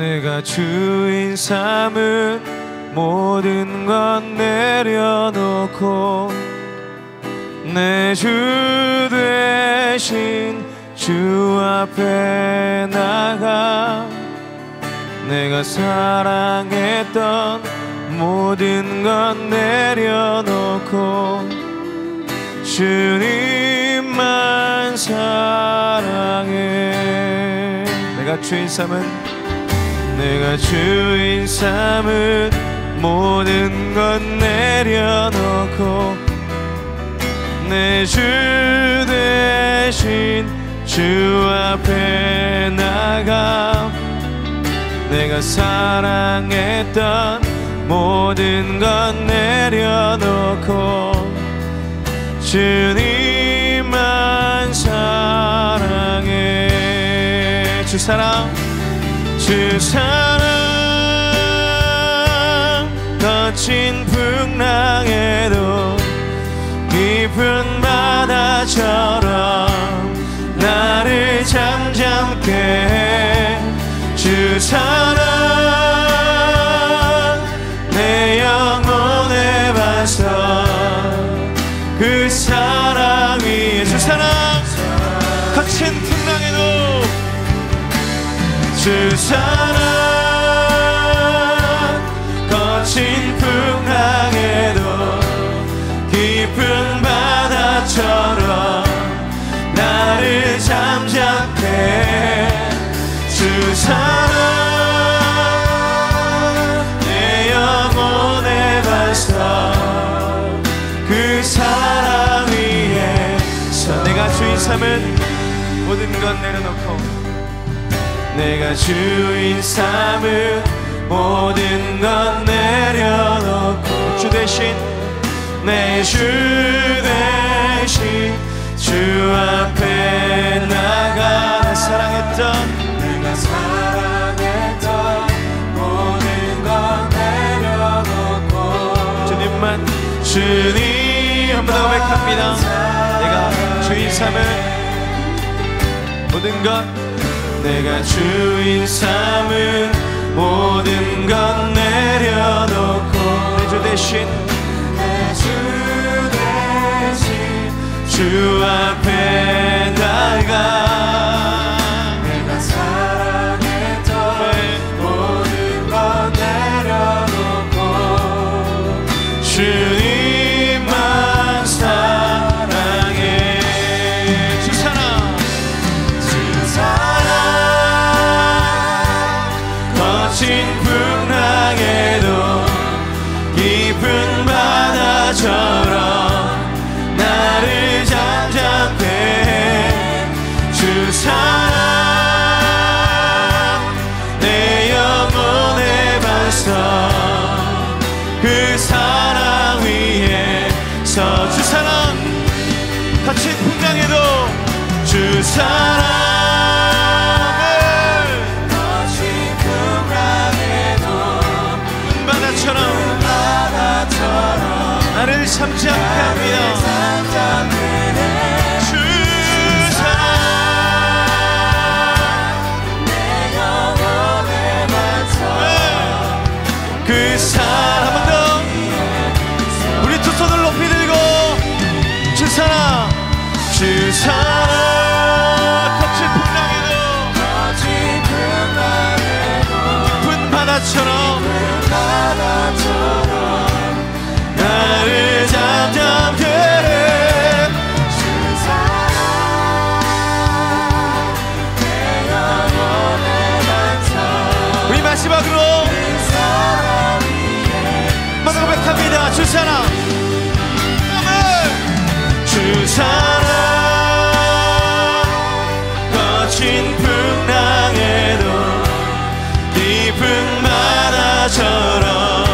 내가 주인 삼은 모든 것 내려놓고 내 주 되신 주 앞에 나가 내가 사랑했던 모든 것 내려놓고 주님만 사랑해. 내가 주인 삼은 모든 것 내려놓고 내 주 대신 주 앞에 나가 내가 사랑했던 모든 것 내려놓고 주님만 사랑해. 주 사랑 거친 풍랑에도 깊은 바다처럼 나를 잠잠케 해. 주 사랑 내 영혼에 봤어 그 사랑 위에 주 사랑 거친 풍랑에도 주 사랑 거친 풍랑에도 깊은 바다처럼 나를 잠잠케 해. 주 사랑 내 영혼에 봤어 그 사랑 위에서 내가 주인 삼은 모든 것 내려놓고 내가 주인 삼은 모든 것 내려놓고 주 대신 내 주 대신 주 앞에 나가 내가 사랑했던 모든 것 내려놓고 주님 한 번 더 고백합니다. 내가 주인 삼은 모든 것 내가 주인 삼은 모든 것 내려놓고 내 주 대신 주 앞에 나가 내가 사랑했던 모든 것 내려놓고 주님만 사랑해. 주 사랑 거친 풍랑에도 깊은 바다처럼 나를 잠잠케 해. 주 사랑 내 영혼에 봤어 그 사랑 위에서 주 사랑 거친 풍랑에도 주 사랑을 거친 풍랑에도 바다처럼 나를 잠잠케 합니다. 주 사랑 내 영혼에 맞춰 그 사랑 한 번 더 우리 두 손을 높이 들고 주 사랑 거친 풍랑에도 깊은 바다처럼 나를 잠잠케 해. 주 사랑 내 영혼에 맞춰 우리 마지막으로 만나 고백합니다. 주 사랑 주 사랑 거친 풍랑에도 깊은 바다처럼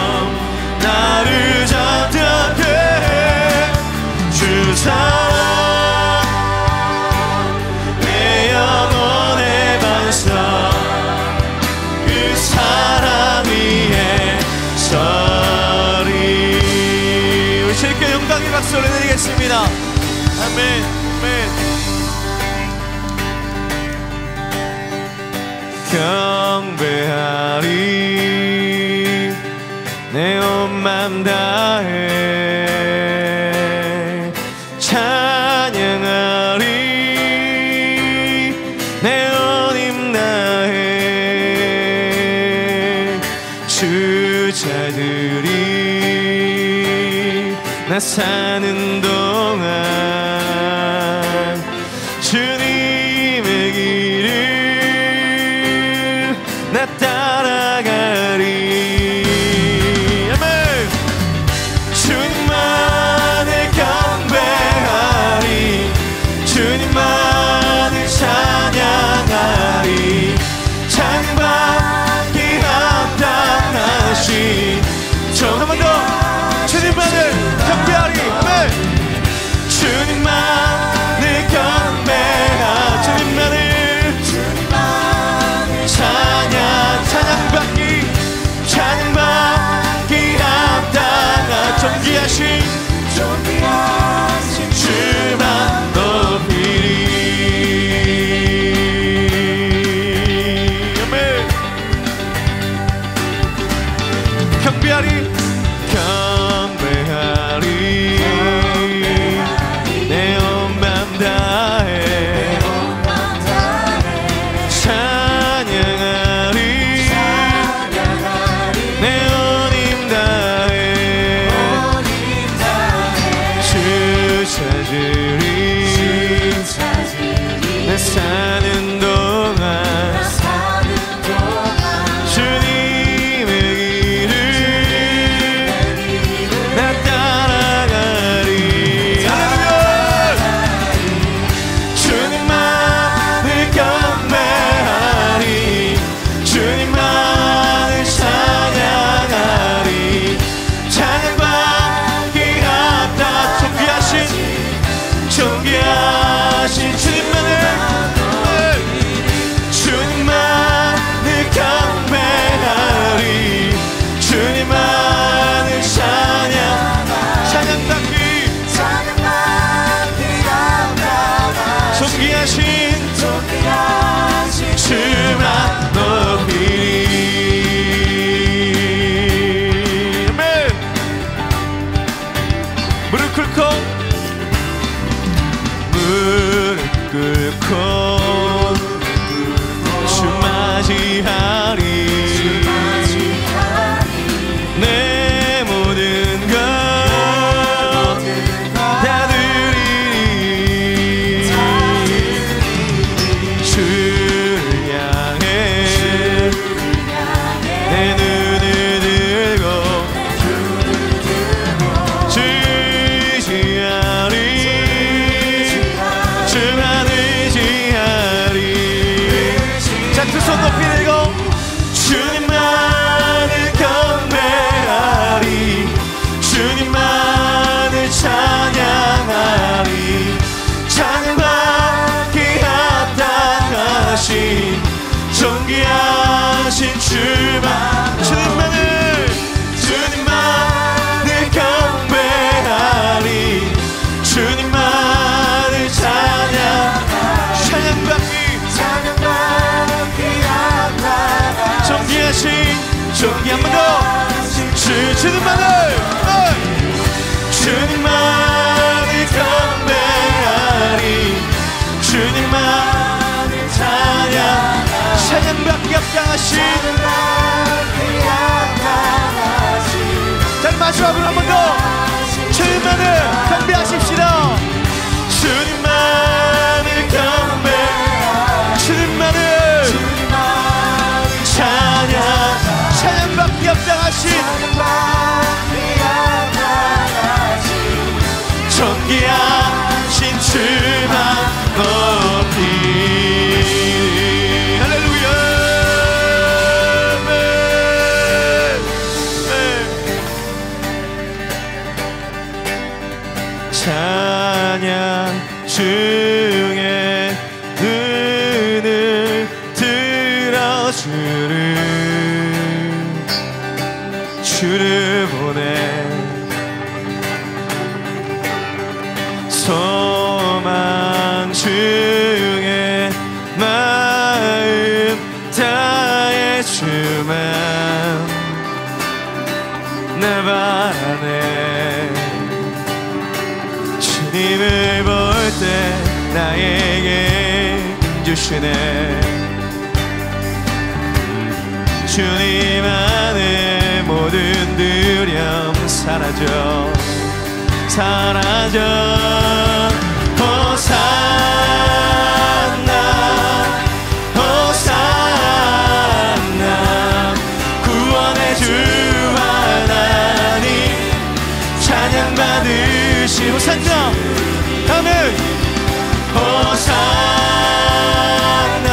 나를 잠잠케 해. 주 사랑 내 영혼에 반석 그 사랑 위에 서리. 우리 주님께 영광의 박수 올려드리겠습니다. 아멘. 아멘. 경배하리 내 온 맘 다해 찬양하리 내 온 힘 다해 주 찾으리 나 사는 동안 주님의 길을 나 따라가리. 아멘. 주님만을 경배하리 주님만을 찬양하리 찬양받기 합당하신 한 번 더 주님만을 경배하리. 아멘. 주님만을 경배하리 주님만을 찬양받기 합당한 존귀하신 주만 높이리. 아멘. 경배하리 내 온 맘 다해 찬양하리 내 온 힘 다해 주 찾으리 내 사는 동안 주님의 길을 나 따라가리. 주님만을 경배하리 주님만을 찬양하리 찬양받기 합당 존귀하신 주님만을 경배하리 주님만을 찬양받기 존귀하신 주만 높이리. 아멘. 무릎 꿇고 주 맞이하리 내 모든 것 다 드리리 주를 향해 내 눈을 들고 주 의지하리 주만 의지하리. 자, 두 손 높이 들고 주님만을 경배하리 주님만을 찬양하리 찬양받기 합당하신 존귀하신 주만 주님만을 경배하리 주님만을 찬양받기 존귀한 번 더 주님만을 경배하리 주님만을 찬양받기 합당하신. 자, 마지막으로 한 번 더 주님만을 경배하십시다. 주님만을 주님만을 찬양받기 합당하신 존귀하신 주만 높이. 할렐루야. 찬양 중에 눈을 들어주는 주를 보내 소망 중에 마음 다 자꾸만 나 바라네. 주님을 볼 때 나에게 주시네. 주님 안에 모든 두려움 사라져 사라져. 호산나 호산나 구원의 주 하나님 찬양 받으시. 호산나 아멘. 호산나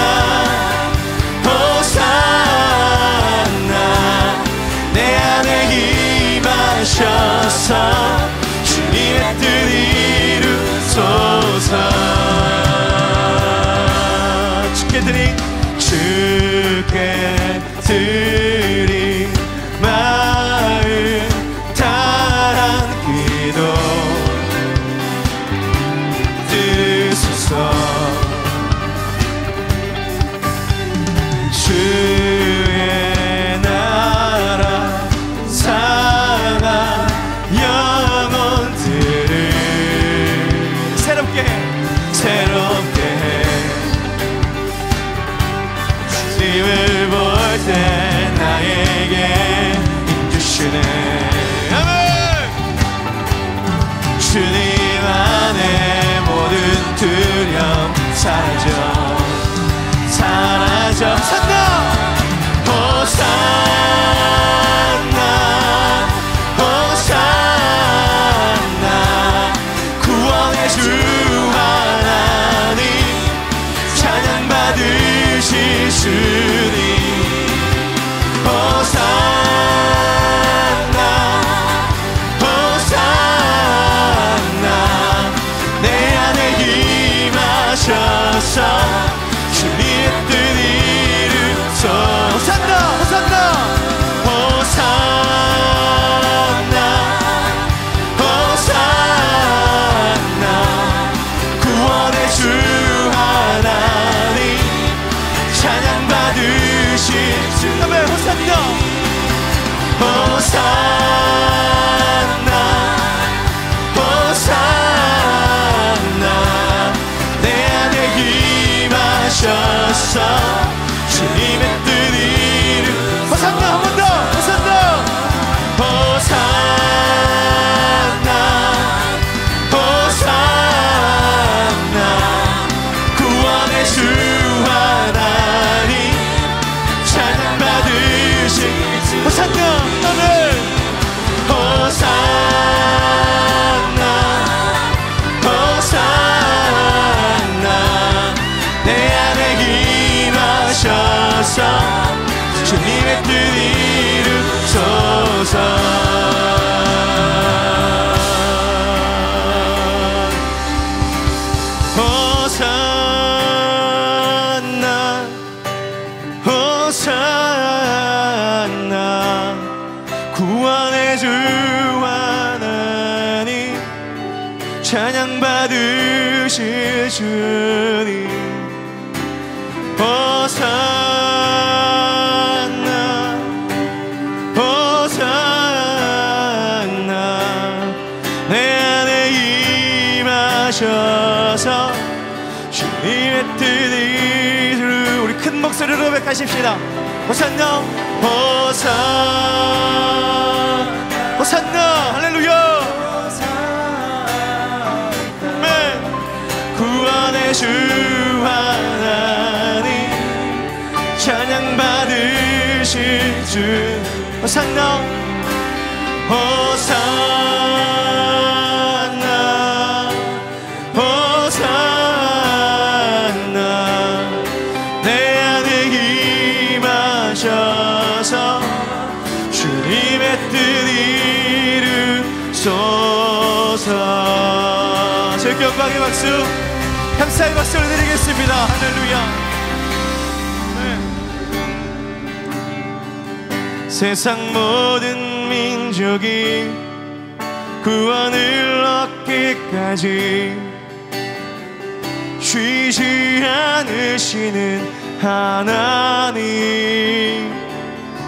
호산나 내 안에 임하셔서 주님의 뜻 이루소서. 주께 드린 마음 다한 기도 들으소서. 주의 나라 상한 영혼들을 새롭게 해. 주님을 볼 때 나에게 힘주시네. 아멘. 주님 안에 모든 두려움 사라져 산다. 호산나 호산나 구원의 주 하나님 찬양 받으실 주님. 호산나 호산나 내 안에 임하셔서 주님의 뜻 이루소서. 호산나 호산나 호산나 호산나 구원의 주 하나님 찬양 받으실 주. 아멘. 호산나 호산나 호산나 내 안에 임하셔서 주님의 뜻 이루. 호산나 한 번 더. 호산나 호산나 호산나 구원의 주 하나님 찬양 받으신. 호산나 아멘. 호산나 호산나 내 안에 임하셔서 주님의 뜻 이루소서. 호산나 호산나 구원의 주 하나님 찬양 받으실 주님. 호산나 호산나 내 안에 임하셔서 주님의 뜻 이루. 우리 큰 목소리로 고백하십시다. 호산나 호산나 할렐루야. 아멘. 구원의 주 하나님 찬양 받으실 주. 호산나 호산나 호산나 내 안에 임하셔서 주님의 뜻 이루소서. 즐겨 영광의 박수 감사의 박수를 드리겠습니다. 할렐루야. 세상 모든 민족이 구원을 얻기까지 쉬지 않으시는 하나님.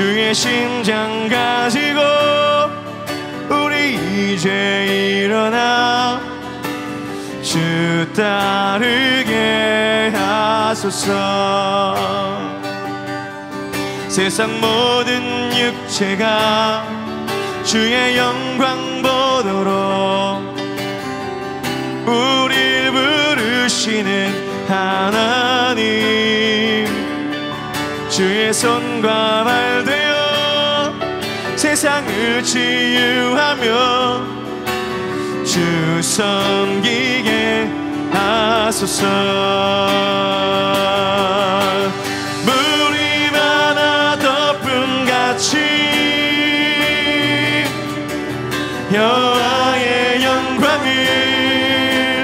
주의 심장 가지고 우리 이제 일어나 주 따르게 하소서. 세상 모든 육체가 주의 영광 보도록 우릴 부르시는 하나님, 주의 손과 발 되어 세상을 치유하며 주 섬기게 하소서. 물이 많아 덮음같이 여호와의 영광을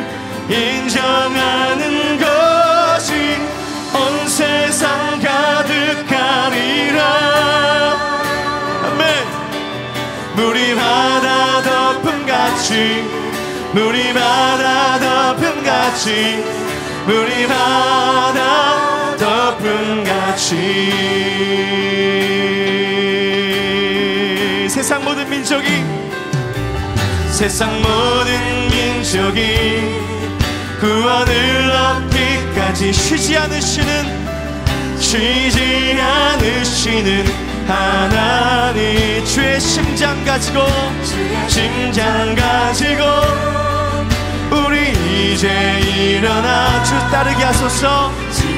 인정하는 것이 온 세상 가득하리라. 아멘. 물이 바다 덮음같이, 물이 바다 덮음같이, 물이 바다 덮음같이. 세상 모든 민족이, 세상 모든 민족이 구원을 얻기까지 쉬지 않으시는 하나님, 주의 심장 가지고, 심장 가지고 우리 이제 일어나 주 따르게 하소서.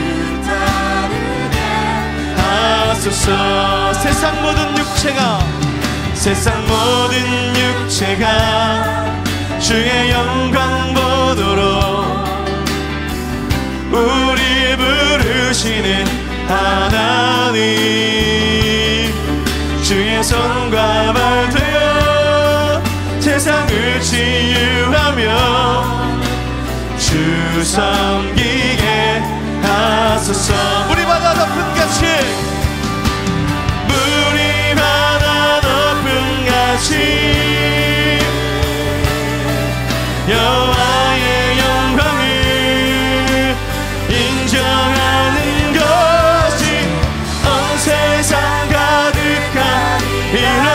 하소서. 세상 모든 육체가, 세상 모든 육체가 주의 영광 보도록 우리 부르시는 하나님, 주의 손과 발 되어 세상을 치유하며 주 섬기게 하소서. 물이 바다 덮음같이, 물이 바다 덮음같이 여호와의 영광을 인정하는 것이 온 세상 가득하리라.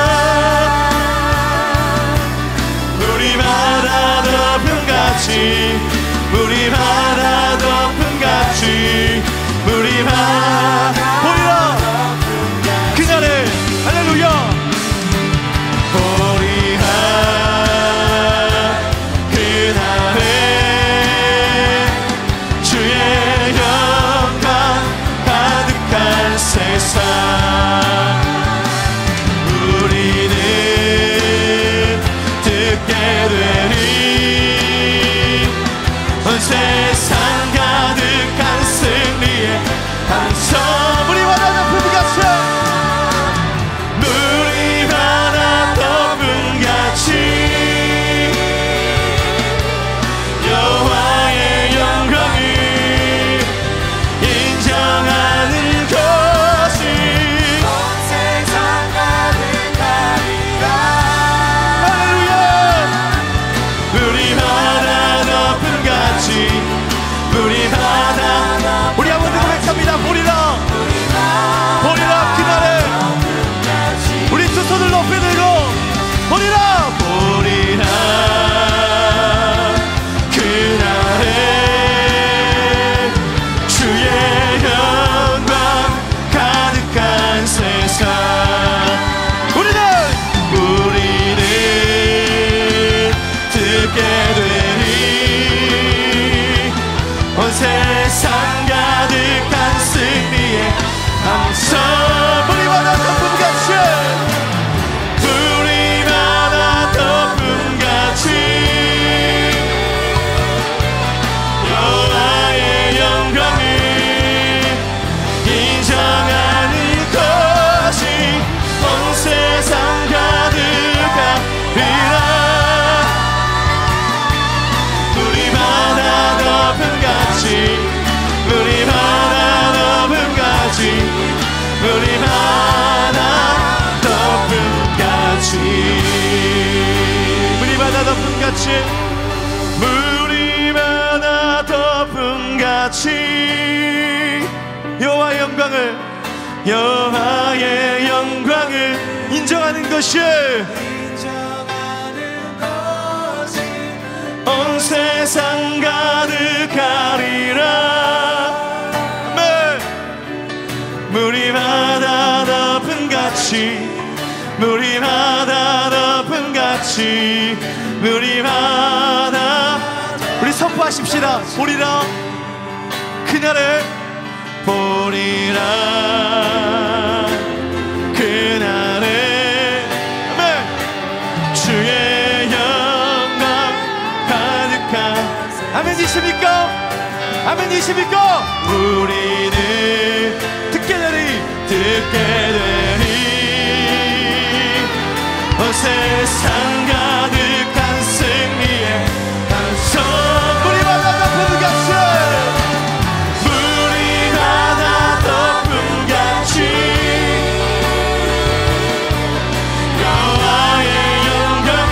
물이 바다 덮음같이, 물이 바다 덮음같이, 물이 바다 보리라. 그날에 할렐루야. 보리라. 그날에 주의 영광 가득한 세상 우리는 듣게 되리. 온 세상 가득한 승리의 함성. 물이 바다 덮음같이, 물이 바다 덮음같이 여호와의 영광을 인정하는 것이 온 세상 가득하리라. 할렐루야. 물이 바다 덮음같이, 물이 바다, 우리 한번 고백합니다. 보리라, 보리라. 그날에 우리 두 손을 높이 들고 보리라, 보리라. 그날에 주의 영광 가득한 세상 우리는 듣게 되리. 온 세상 가득한 승리의 함성. 물이 바다 덮음같이, 물이 바다 덮음같이 여호와의 영광을 인정하는 것이 온 세상 가득하리라. 물이 바다 덮음같이, 물이 바다 덮음같이, 물이 바다 덮음같이, 물이 바다 덮음같이, 물이 바다 덮음같이 여호와의 영광을 여호와의 영광을 인정하는 것이 온 세상 가득하리라. 물이 바다 덮음같이 물이 바다 덮음같이 물이 바다. 우리 선포하십시다. 보리라 그날을 보리라 그날에 아멘. 주의 영광 가득한 아멘이십니까? 아멘이십니까? 우리는 듣게 되리 온 세상 가득한 승리의 단속. 물이 바다 덮음같이 물이 바다 덮음같이 여호와의 영광을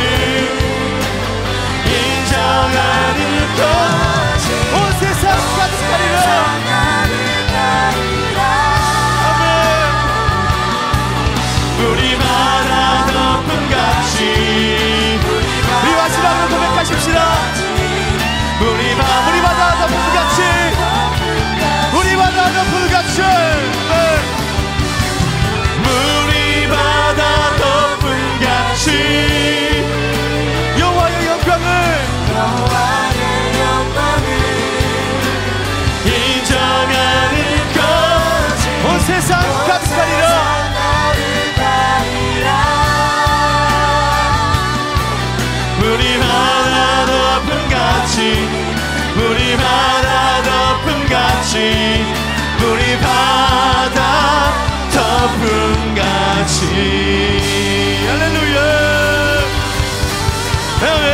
인정하는 것 온 세상 가득하리라. 물이 바다 덮음같이 우리 마지막으로 고백하십시다. 물이 바다 덮음같이 물이 바다 덮음같이 물이 바다 덮음같이 여호와의 영광을 인정하는 것 온 세상 가득하리라. 물이 바다 덮음같이 물이 바다 덮음같이 물이 바다 덮음같이. 할렐루야 아멘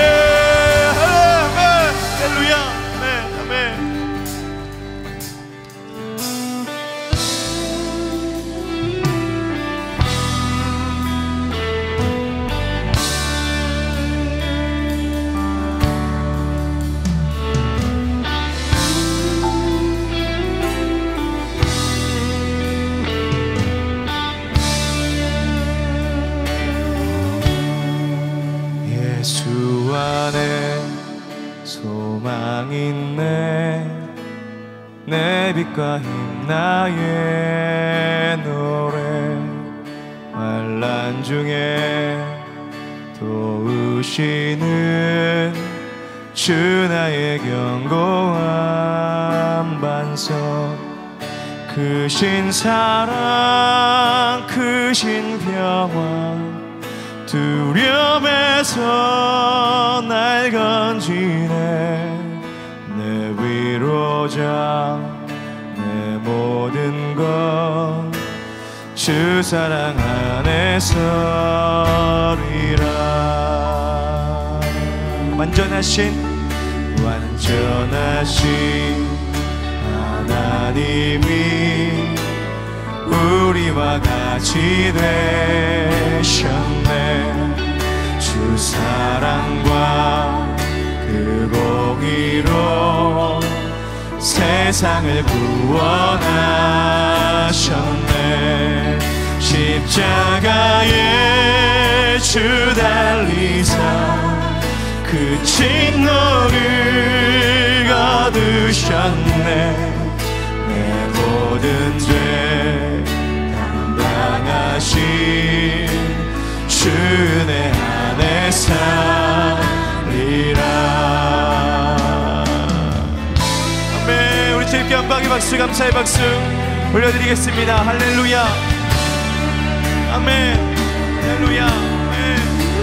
할렐루야 아멘 아멘. 예수 안에 소망 있네. 내 빛과 힘 나의 노래. 환난 중에 도우시는 주 나의 견고한 반석. 크신 사랑 크신 평화 두려움에서 날 건지네. 내 위로자 내 모든 것 주 사랑 안에 서리라. 완전하신 하나님이 우리와 같이 되셨네. 주 사랑과 그 공의로 세상을 구원하셨네. 십자가에 주 달리사 그 진노를 거두셨네. 내 모든 죄 담당하신 주 내 안에 살리라. 아멘. 우리 주님께 영광의 박수 감사의 박수 올려드리겠습니다. 할렐루야 아멘 할렐루야 아멘.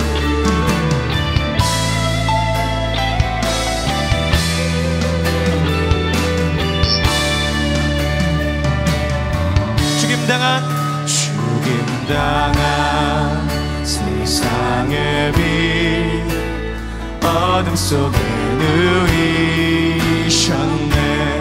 죽임당한 세상의 빛 어둠 속에 누이셨네.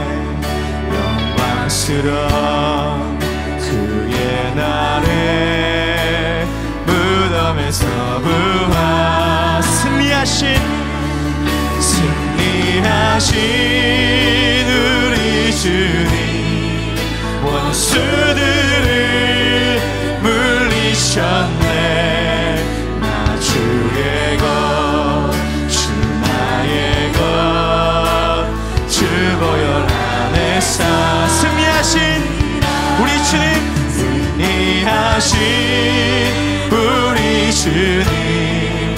영광스러운 그의 날에 무덤에서 부활 승리하신 우리 주님 원수들을 물리셨네. 나 주의 것, 주 나의 것, 주 보혈 안에서 승리하신 우리 주님, 승리하신 우리 주님,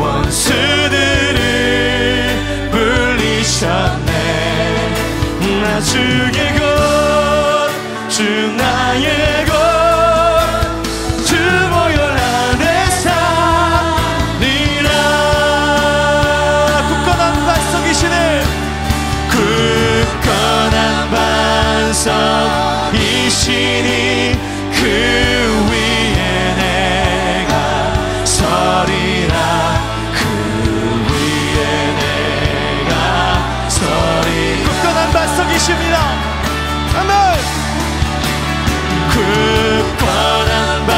원수들을 물리셨네. 나 주의 것, 주 나의 것, 주 보혈 안에 살리라. 굳건한 반석이시네. 굳건한 반석이시니 그 위에 내가 서리라. 그 위에 내가 서리. 굳건한 반석이십니다. 아멘. 굳건한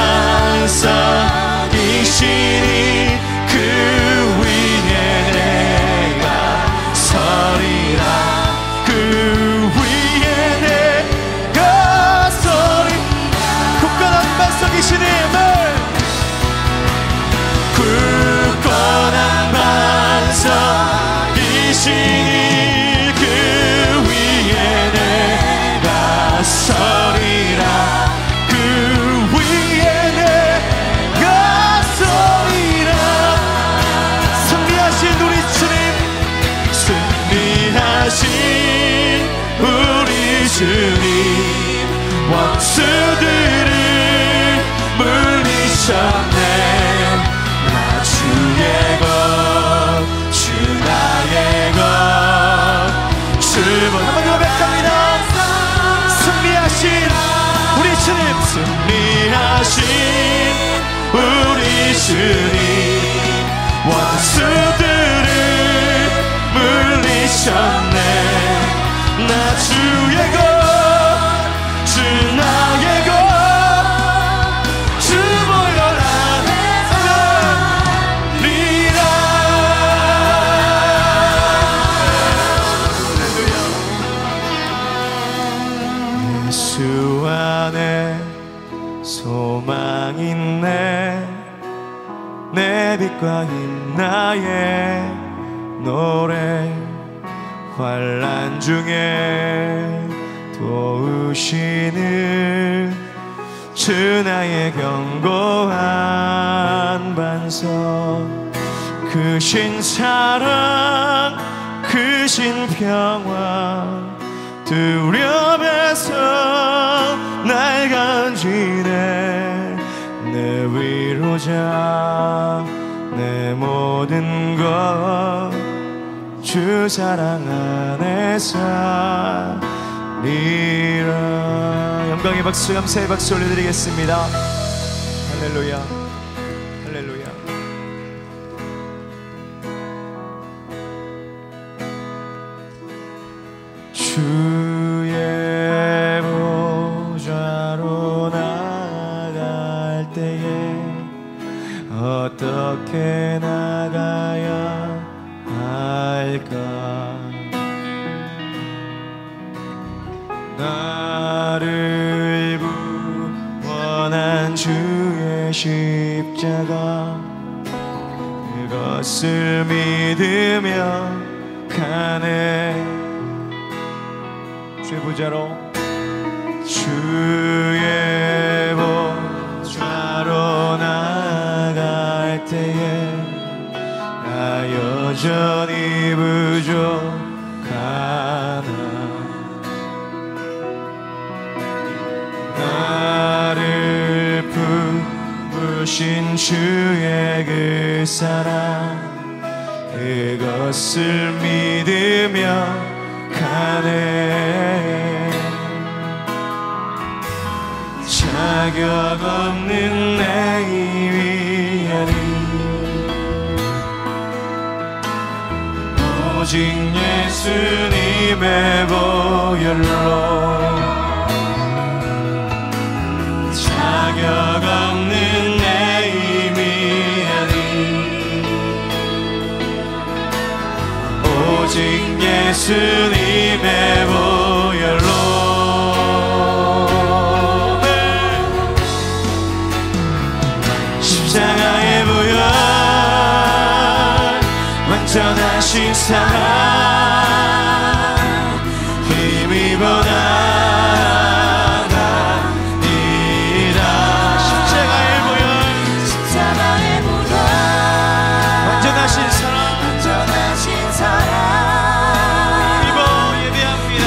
반석이시니 그 위에 내가 서리라. 그 위에 내가 서리. 굳건한 반석이시니 아멘. 굳건한 반석이시니 그 위에 내가 서리라. 그 위에 내가 서리라. 승리하신 우리 주님, 승리하신 우리 주님, 원수들을 물리셨네. 나 주의 것, 주 나의 것, 주번 한번 더 뵙갑니다. 승리하신 우리 주님, 승리하신 우리 주님, 원수들을 물리셨네. 나 주의 것, 주 나의 것, 주 보혈 안에 살리라. 예수 안에 소망 있네. 내 빛과 힘 나의 노래. 환난 중에 도우시는 주 나의 견고한 반석. 크신 사랑, 크신 평화, 두려움에서 날 건지네. 내 위로자, 내 모든 것 주 사랑 안에 살리라. 영광의 박수, 감사의 박수 올려드리겠습니다. 할렐루야, 할렐루야. 주의 보좌로 나갈 때에 어떻게 나가야 할까? 나를 구원한 주의 십자가, 그것을 믿으며 가네. 주의 보좌로, 주의 보좌로 나갈 때에 나 여전히 부족하나. 나를 부르신 주의 그 사랑, 그것을 믿으며 가네. 자격 없는 내 힘이 아닌 오직 예수님의 보혈로. 자격 없는 내 힘이 아닌 오직 예수님의 보혈로. 나 완전하신 사랑 힘입어 나가니라. 십자가의 보혈 완전하신 사랑 힘입어 예배합니다.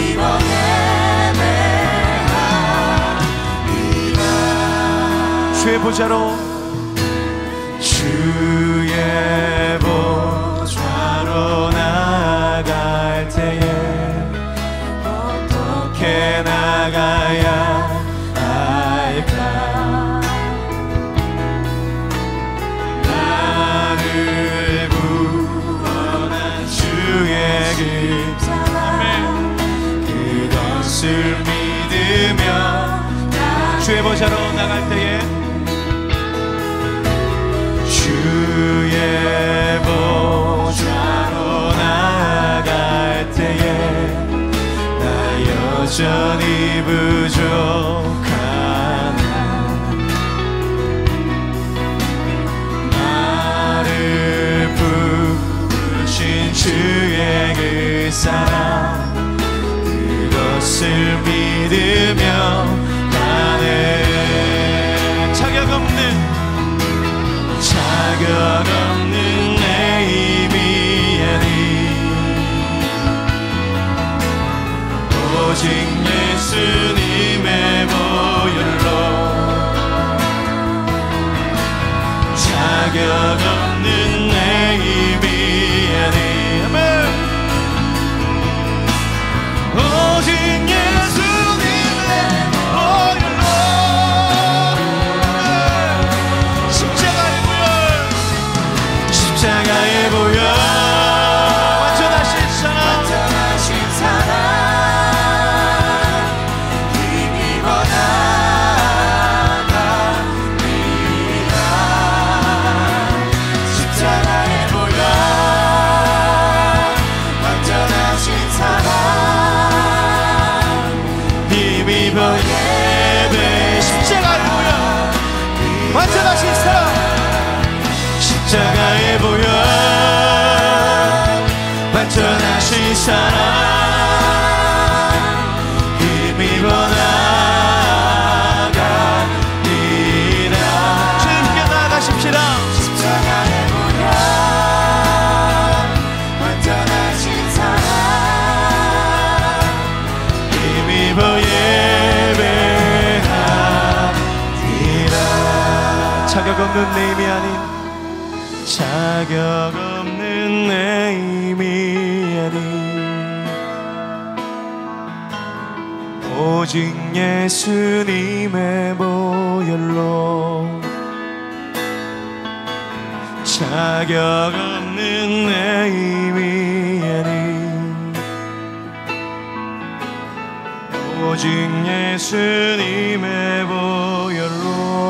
주의 보좌로 나갈 때에 어떻게 나가야 할까? 나를 구원한 주의 그 사랑 그것을 믿으며 주의 보좌로 나갈 때에 주의 보좌로 나갈 때에 나 여전히 부족하나 나를 부르신 주의 그 사랑 그것을 믿으며 가네. 자격 없는 내 힘이 아니 오직 예수님의 보혈로 자격 없는 내 힘이 아니 아멘. 오직 예수님의 보혈로 십자가의 보혈 완전하신 사랑 힘입어 나가니라. 십자가의 보혈 완전하신 사랑 힘입어 예배. 십자가의 보혈 완전하신 사랑 십자가의 보혈 완전하신 사랑 힘입어 나가니라. 주님께 나아가십시다. 십자가의 보혈 완전하신 사랑 힘입어 예배하리라. 자격 없는 내 힘이 아닌 자격 없는 내 힘이 아닌 오직 예수님의 보혈로 자격 없는 내 힘이 아닌 오직 예수님의 보혈로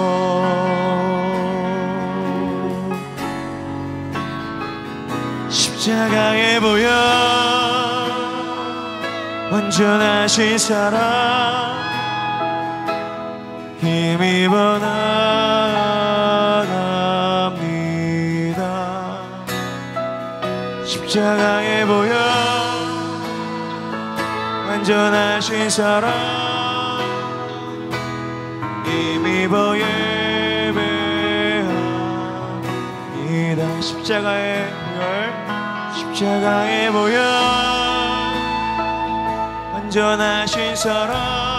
십자가의 보혈 완전하신 사랑 힘입어 나갑니다. 십자가의 보혈 완전하신 사랑 힘입어 예배합니다. 십자가의 보혈 십자가의 보혈 완전하신 사랑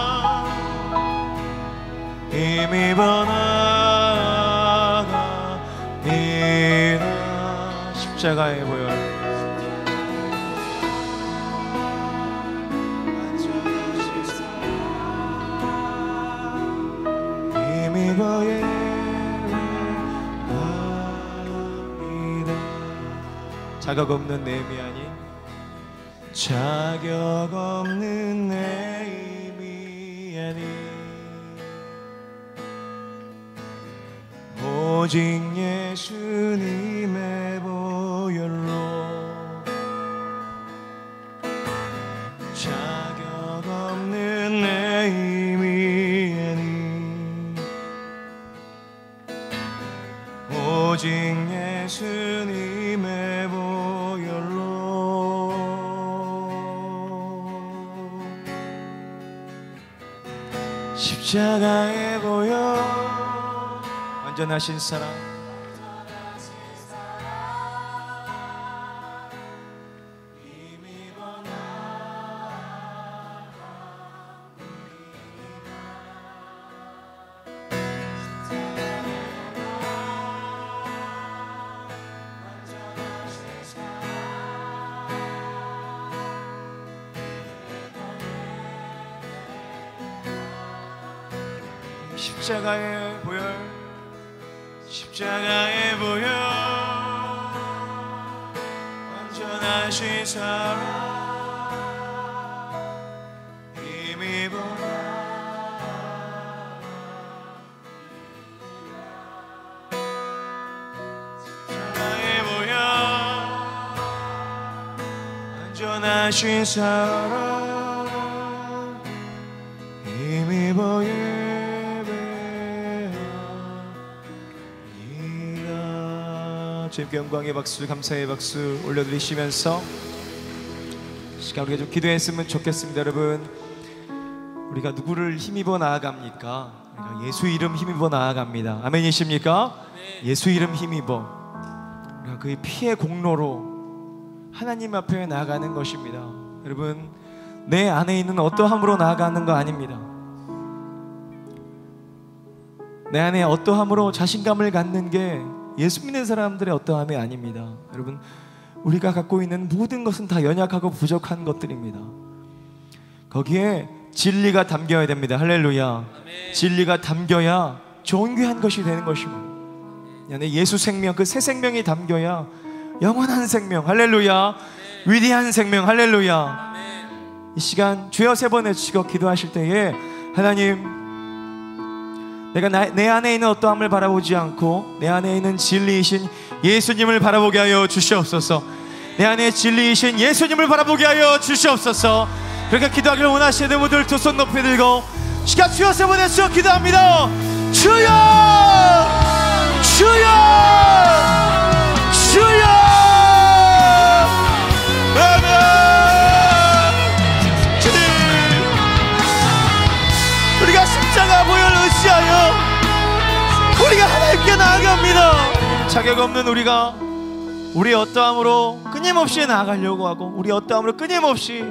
힘입어 나가니라. 십자가의 보혈 완전하신 사랑 힘입어 예배합니다. 자격 없는 내 힘이 아닌 자격 없는 내 힘이 아닌 오직 예수님의 보혈로 자격 없는 내 힘이 아닌 오직 예수님의 보혈로 십자가에 보여 완전하신 사랑. 십자가에 보여 십자가에 보여 완전하신 사랑 이미 보여 십자가에 보여 완전하신 사랑 이미 보여 주님께 영광의 박수 감사의 박수 올려드리시면서 시간 우리가 좀 기도했으면 좋겠습니다. 여러분 우리가 누구를 힘입어 나아갑니까? 우리가 예수 이름 힘입어 나아갑니다. 아멘이십니까? 예수 이름 힘입어 우리가 그의 피의 공로로 하나님 앞에 나아가는 것입니다. 여러분 내 안에 있는 어떠함으로 나아가는 거 아닙니다. 내 안에 어떠함으로 자신감을 갖는 게 예수 믿는 사람들의 어떠함이 아닙니다. 여러분 우리가 갖고 있는 모든 것은 다 연약하고 부족한 것들입니다. 거기에 진리가 담겨야 됩니다. 할렐루야. 아멘. 진리가 담겨야 존귀한 것이 되는 것이고 안에 예수 생명 그 새 생명이 담겨야 영원한 생명 할렐루야. 아멘. 위대한 생명 할렐루야. 아멘. 이 시간 주여 3번 외치고 기도하실 때에 하나님 내가 내 안에 있는 어떠함을 바라보지 않고 내 안에 있는 진리이신 예수님을 바라보게 하여 주시옵소서. 내 안에 진리이신 예수님을 바라보게 하여 주시옵소서. 그렇게 기도하기를 원하시는 분들 두 손 높이 들고 시간 주여 3번 외쳐 기도합니다. 주여 주여 주여 주님 우리가 십자가 보혈을 의지하여 우리가 하나님께 나아갑니다. 자격 없는 우리가 우리 어떠함으로 끊임없이 나아가려고 하고 우리 어떠함으로 끊임없이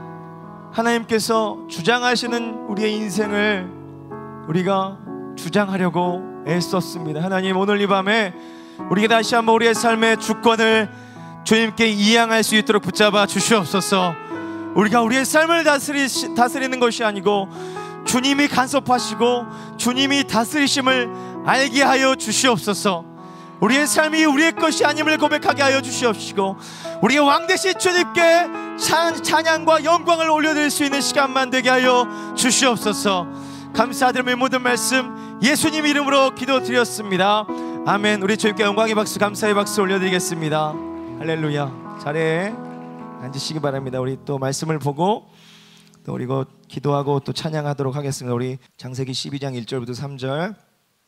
하나님께서 주장하시는 우리의 인생을 우리가 주장하려고 애썼습니다. 하나님 오늘 이 밤에 우리가 다시 한번 우리의 삶의 주권을 주님께 이양할 수 있도록 붙잡아 주시옵소서. 우리가 우리의 삶을 다스리는 것이 아니고 주님이 간섭하시고 주님이 다스리심을 알게 하여 주시옵소서. 우리의 삶이 우리의 것이 아님을 고백하게 하여 주시옵시고 우리의 왕 되신 주님께 찬양과 영광을 올려드릴 수 있는 시간만 되게 하여 주시옵소서. 감사드리며 모든 말씀 예수님 이름으로 기도드렸습니다. 아멘. 우리 주님께 영광의 박수 감사의 박수 올려드리겠습니다. 할렐루야. 자리에 앉으시기 바랍니다. 우리 또 말씀을 보고 또 우리 기도하고 또 찬양하도록 하겠습니다. 우리 창세기 12장 1절부터 3절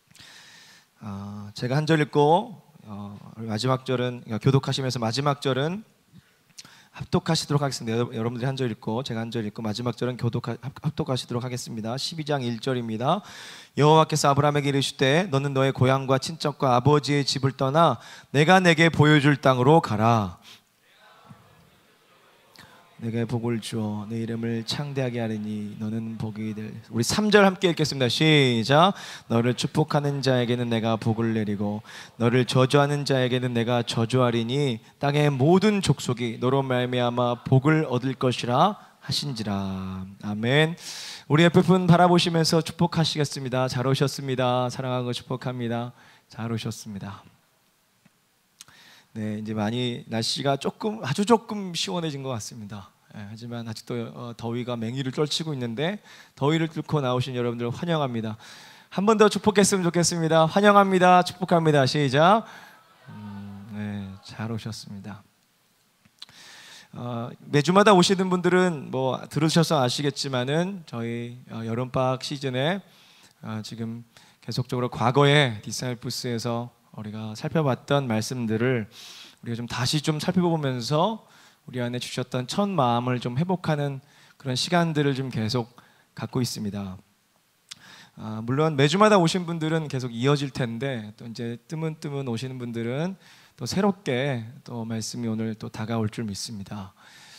제가 한 절 읽고 마지막 절은 교독하시면서 마지막 절은 합독하시도록 하겠습니다. 여러분들이 한 절 읽고 제가 한 절 읽고 마지막 절은 합독하시도록 하겠습니다. 12장 1절입니다. 여호와께서 아브라함에게 이르시되 너는 너의 고향과 친척과 아버지의 집을 떠나 내가 내게 보여줄 땅으로 가라. 내가 복을 주어 내 이름을 창대하게 하리니 너는 복이 될. 우리 3절 함께 읽겠습니다. 시작. 너를 축복하는 자에게는 내가 복을 내리고 너를 저주하는 자에게는 내가 저주하리니 땅의 모든 족속이 너로 말미암아 복을 얻을 것이라 하신지라. 아멘. 우리 옆에 분 바라보시면서 축복하시겠습니다. 잘 오셨습니다. 사랑하고 축복합니다. 잘 오셨습니다. 네, 이제 많이 날씨가 아주 조금 시원해진 것 같습니다. 하지만 아직도 더위가 맹위를 떨치고 있는데 더위를 뚫고 나오신 여러분들 환영합니다. 한 번 더 축복했으면 좋겠습니다. 환영합니다. 축복합니다. 시작. 네, 잘 오셨습니다. 매주마다 오시는 분들은 뭐 들으셔서 아시겠지만은 저희 여름방학 시즌에 지금 계속적으로 과거의 디사이플스에서 우리가 살펴봤던 말씀들을 우리가 좀 다시 좀 살펴보면서 우리 안에 주셨던 첫 마음을 좀 회복하는 그런 시간들을 좀 계속 갖고 있습니다. 물론 매주마다 오신 분들은 계속 이어질 텐데 또 이제 뜨문뜨문 오시는 분들은 또 새롭게 또 말씀이 오늘 또 다가올 줄 믿습니다.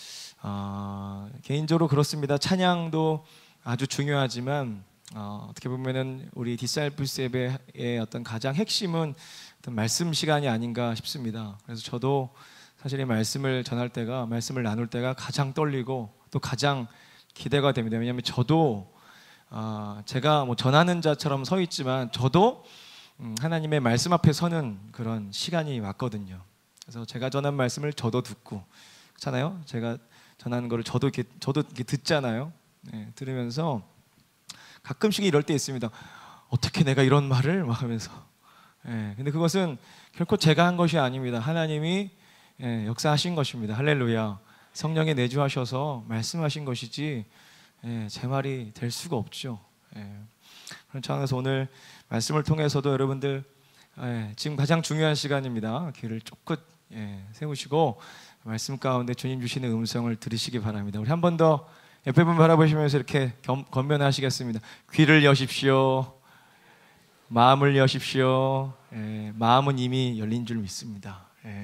개인적으로 그렇습니다. 찬양도 아주 중요하지만 어떻게 보면은 우리 디사이플스 예배의 어떤 가장 핵심은 어떤 말씀 시간이 아닌가 싶습니다. 그래서 저도 사실 이 말씀을 전할 때가, 말씀을 나눌 때가 가장 떨리고 또 가장 기대가 됩니다. 왜냐하면 저도 제가 뭐 전하는 자처럼 서 있지만 저도 하나님의 말씀 앞에 서는 그런 시간이 왔거든요. 그래서 제가 전한 말씀을 저도 듣고, 그렇잖아요. 제가 전하는 거를 저도 이렇게 듣잖아요. 네, 들으면서 가끔씩 이럴 때 있습니다. 어떻게 내가 이런 말을 막 하면서. 네, 근데 그것은 결코 제가 한 것이 아닙니다. 하나님이 역사하신 것입니다. 할렐루야. 성령에 내주하셔서 말씀하신 것이지 제 말이 될 수가 없죠. 그런 차원에서 오늘 말씀을 통해서도 여러분들 지금 가장 중요한 시간입니다. 귀를 쫑긋 세우시고 말씀 가운데 주님 주시는 음성을 들으시기 바랍니다. 우리 한 번 더 옆에 분 바라보시면서 이렇게 건면하시겠습니다. 귀를 여십시오. 마음을 여십시오. 마음은 이미 열린 줄 믿습니다.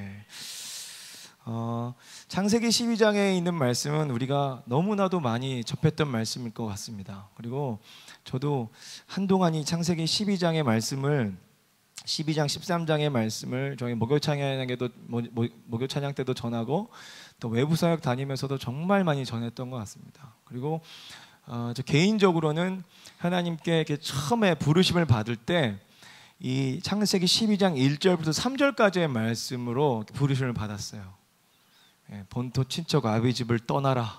창세기 12장에 있는 말씀은 우리가 너무나도 많이 접했던 말씀일 것 같습니다. 그리고 저도 한동안 이 창세기 12장의 말씀을 12장 13장의 말씀을 저희 목요 찬양 때도 전하고 또 외부 사역 다니면서도 정말 많이 전했던 것 같습니다. 그리고 저 개인적으로는 하나님께 이렇게 처음에 부르심을 받을 때 이 창세기 12장 1절부터 3절까지의 말씀으로 부르심을 받았어요. 본토 친척 아비 집을 떠나라.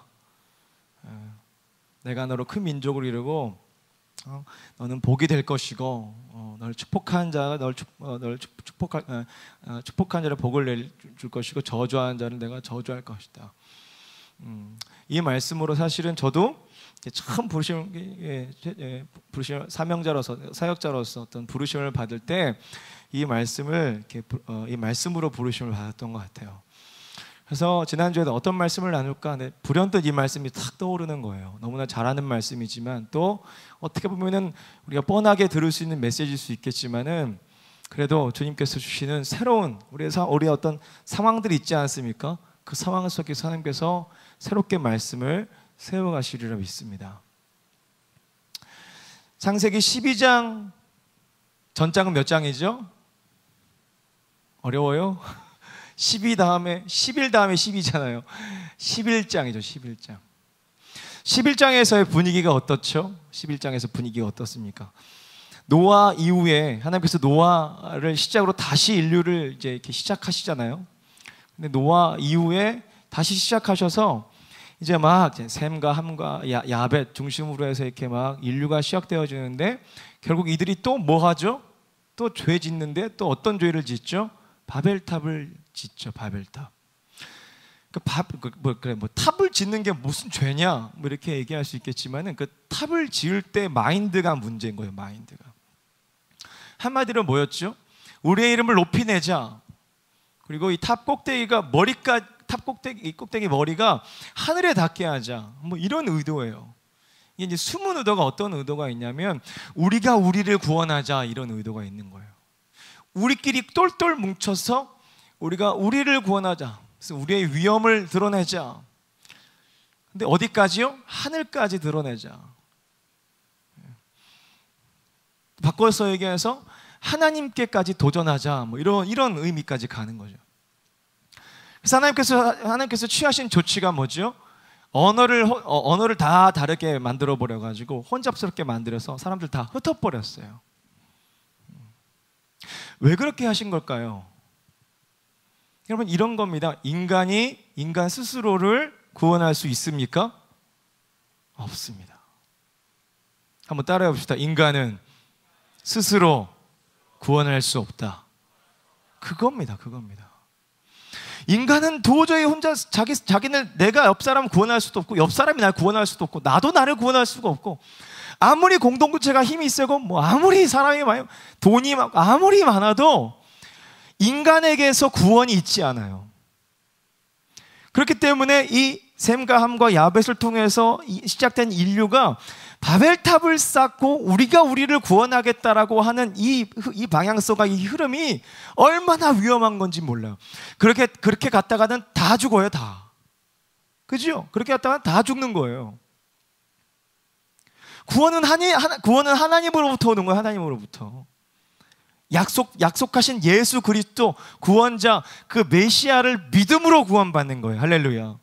내가 너로 큰 민족을 이루고 너는 복이 될 것이고 너를 축복한 자가 너를 축복한 자를 복을 내줄 것이고 저주하는 자를 내가 저주할 것이다. 이 말씀으로 사실은 저도 처음 부르심 사명자로서 사역자로서 어떤 부르심을 받을 때 이 말씀을 이 말씀으로 부르심을 받았던 것 같아요. 그래서 지난주에도 어떤 말씀을 나눌까? 불현듯 이 말씀이 탁 떠오르는 거예요. 너무나 잘하는 말씀이지만 또 어떻게 보면은 우리가 뻔하게 들을 수 있는 메시지일 수 있겠지만은 그래도 주님께서 주시는 새로운 우리의 어떤 상황들이 있지 않습니까? 그 상황 속에서 하나님께서 새롭게 말씀을 세워가시리라 믿습니다. 창세기 12장 전장은 몇 장이죠? 어려워요? 11 다음에 12잖아요. 11장이죠. 11장. 11장에서의 분위기가 어떻죠? 11장에서 분위기가 어떻습니까? 노아 이후에 하나님께서 노아를 시작으로 다시 인류를 이제 이렇게 시작하시잖아요. 근데 노아 이후에 다시 시작하셔서 이제 막 셈과 함과 야벳 중심으로 해서 이렇게 막 인류가 시작되어지는데 결국 이들이 또 뭐 하죠? 또 죄 짓는데 또 어떤 죄를 짓죠? 바벨탑을 짓죠. 바벨탑. 탑을 짓는 게 무슨 죄냐? 뭐 이렇게 얘기할 수 있겠지만은 그 탑을 지을 때 마인드가 문제인 거예요. 마인드가. 한마디로 뭐였죠? 우리의 이름을 높이 내자. 그리고 이 탑 꼭대기가 꼭대기 머리가 하늘에 닿게 하자. 뭐 이런 의도예요. 이게 이제 숨은 의도가 어떤 의도가 있냐면 우리가 우리를 구원하자 이런 의도가 있는 거예요. 우리끼리 똘똘 뭉쳐서 우리가 우리를 구원하자. 그래서 우리의 위엄을 드러내자. 근데 어디까지요? 하늘까지 드러내자. 바꿔서 얘기해서 하나님께까지 도전하자. 뭐 이런 의미까지 가는 거죠. 그래서 하나님께서 취하신 조치가 뭐죠? 언어를 다 다르게 만들어 버려 가지고 혼잡스럽게 만들어서 사람들 다 흩어버렸어요. 왜 그렇게 하신 걸까요? 여러분 이런 겁니다. 인간이 인간 스스로를 구원할 수 있습니까? 없습니다. 한번 따라해 봅시다. 인간은 스스로 구원할 수 없다. 그겁니다. 인간은 도저히 혼자 자기는 내가 옆 사람 구원할 수도 없고 옆 사람이 날 구원할 수도 없고 나도 나를 구원할 수가 없고 아무리 공동체가 힘이 세고 뭐 아무리 사람이 많고 돈이 많고 아무리 많아도 인간에게서 구원이 있지 않아요. 그렇기 때문에 이 셈과 함과 야벳을 통해서 시작된 인류가 바벨탑을 쌓고 우리가 우리를 구원하겠다라고 하는 이 방향성과 이 흐름이 얼마나 위험한 건지 몰라요. 그렇게 갔다가는 다 죽어요, 다. 그죠? 그렇게 갔다가는 다 죽는 거예요. 구원은 하나님으로부터 오는 거예요, 하나님으로부터. 약속하신 예수 그리스도 구원자, 그 메시아를 믿음으로 구원받는 거예요. 할렐루야.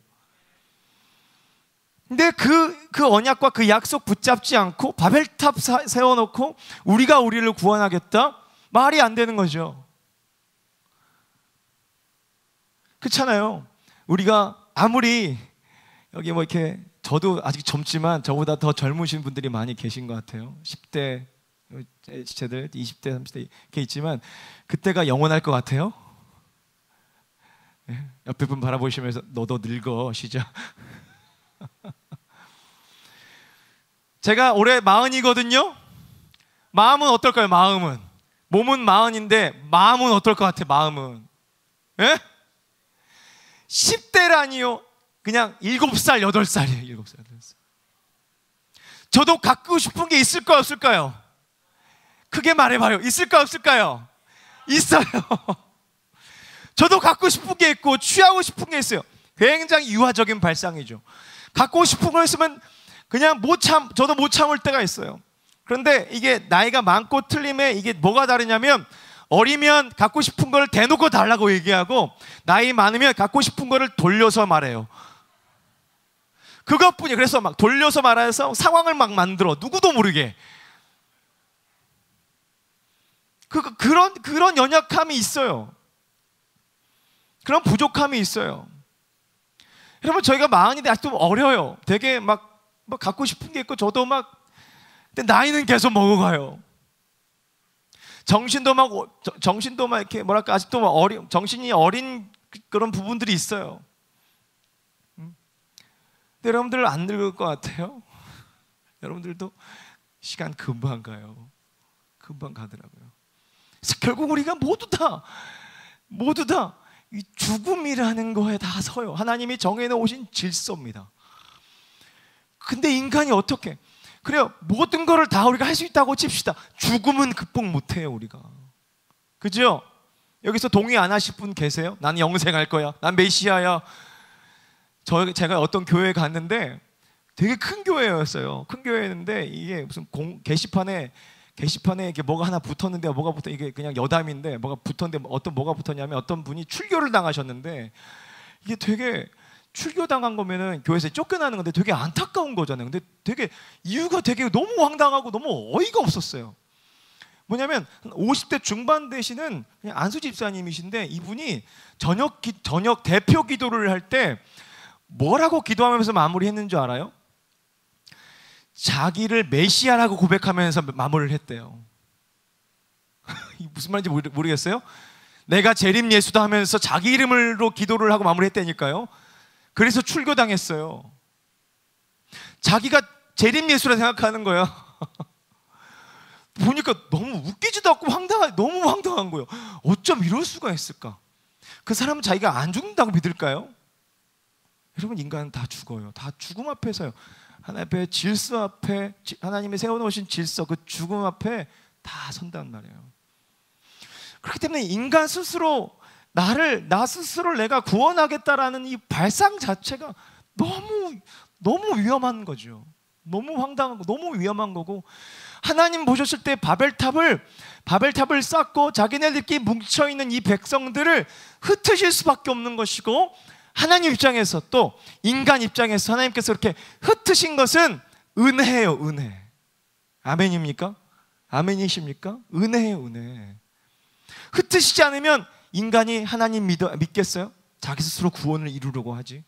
근데 그 언약과 그 약속 붙잡지 않고 바벨탑 세워놓고 우리가 우리를 구원하겠다? 말이 안 되는 거죠. 그렇잖아요. 우리가 아무리 여기 뭐 이렇게, 저도 아직 젊지만 저보다 더 젊으신 분들이 많이 계신 것 같아요. 10대 지체들, 20대, 30대 이렇게 있지만 그때가 영원할 것 같아요. 옆에 분 바라보시면서 너도 늙어 시작. 제가 올해 40이거든요. 마음은 어떨까요? 마음은, 몸은 40인데 마음은 어떨 것 같아요? 마음은, 예? 10대라니요. 그냥 7살, 8살이에요. 7살, 8살. 저도 갖고 싶은 게 있을까요, 없을까요? 크게 말해봐요. 있을까요, 없을까요? 있어요. 저도 갖고 싶은 게 있고 취하고 싶은 게 있어요. 굉장히 유아적인 발상이죠. 갖고 싶은 거 있으면 그냥 저도 못 참을 때가 있어요. 그런데 이게 나이가 많고 틀림에 이게 뭐가 다르냐면, 어리면 갖고 싶은 걸 대놓고 달라고 얘기하고 나이 많으면 갖고 싶은 거를 돌려서 말해요. 그것뿐이에요. 그래서 막 돌려서 말해서 상황을 막 만들어, 누구도 모르게. 그런 연약함이 있어요. 그런 부족함이 있어요. 여러분, 저희가 40인데 아직도 어려요. 되게 막 갖고 싶은 게 있고 저도 막, 근데 나이는 계속 먹어가요. 정신도 막 이렇게 뭐랄까, 아직도 막 정신이 어린 그런 부분들이 있어요. 근데 여러분들 안 늙을 것 같아요? 여러분들도 시간 금방 가요. 금방 가더라고요. 그래서 결국 우리가 모두 다 이 죽음이라는 거에 다 서요. 하나님이 정해놓으신 질서입니다. 근데 인간이 어떻게, 그래요, 모든 거를 다 우리가 할 수 있다고 칩시다. 죽음은 극복 못해요, 우리가. 그죠? 여기서 동의 안 하실 분 계세요? 난 영생할 거야, 난 메시아야. 제가 어떤 교회에 갔는데 되게 큰 교회였어요. 큰 교회였는데 이게 무슨 게시판에 이게 뭐가 하나 붙었는데, 이게 그냥 여담인데 뭐가 붙었는데, 뭐가 붙었냐면 어떤 분이 출교를 당하셨는데, 이게 되게 출교당한 거면은 교회에서 쫓겨나는 건데 되게 안타까운 거잖아요. 근데 되게 이유가 되게 너무 황당하고 너무 어이가 없었어요. 뭐냐면 50대 중반 되시는 그냥 안수 집사님이신데, 이분이 저녁 대표 기도를 할 때 뭐라고 기도하면서 마무리했는 줄 알아요? 자기를 메시아라고 고백하면서 마무리를 했대요. 무슨 말인지 모르겠어요? 내가 재림 예수다 하면서 자기 이름으로 기도를 하고 마무리했다니까요. 그래서 출교당했어요. 자기가 재림 예수라 생각하는 거예요. 보니까 너무 웃기지도 않고 너무 황당한 거예요. 어쩜 이럴 수가 있을까? 그 사람은 자기가 안 죽는다고 믿을까요? 여러분, 인간은 다 죽어요. 다 죽음 앞에 서요. 하나님의 질서 앞에, 하나님이 세워놓으신 질서, 그 죽음 앞에 다 선단 말이에요. 그렇기 때문에 인간 스스로 나 스스로를 내가 구원하겠다라는 이 발상 자체가 너무 위험한 거죠. 너무 황당하고 너무 위험한 거고, 하나님 보셨을 때 바벨탑을 쌓고 자기네들끼리 뭉쳐있는 이 백성들을 흩으실 수밖에 없는 것이고, 하나님 입장에서, 또 인간 입장에서 하나님께서 이렇게 흩으신 것은 은혜예요. 은혜. 아멘입니까? 아멘이십니까? 은혜예요. 은혜. 흩으시지 않으면 인간이 하나님 믿겠어요? 자기 스스로 구원을 이루려고 하지.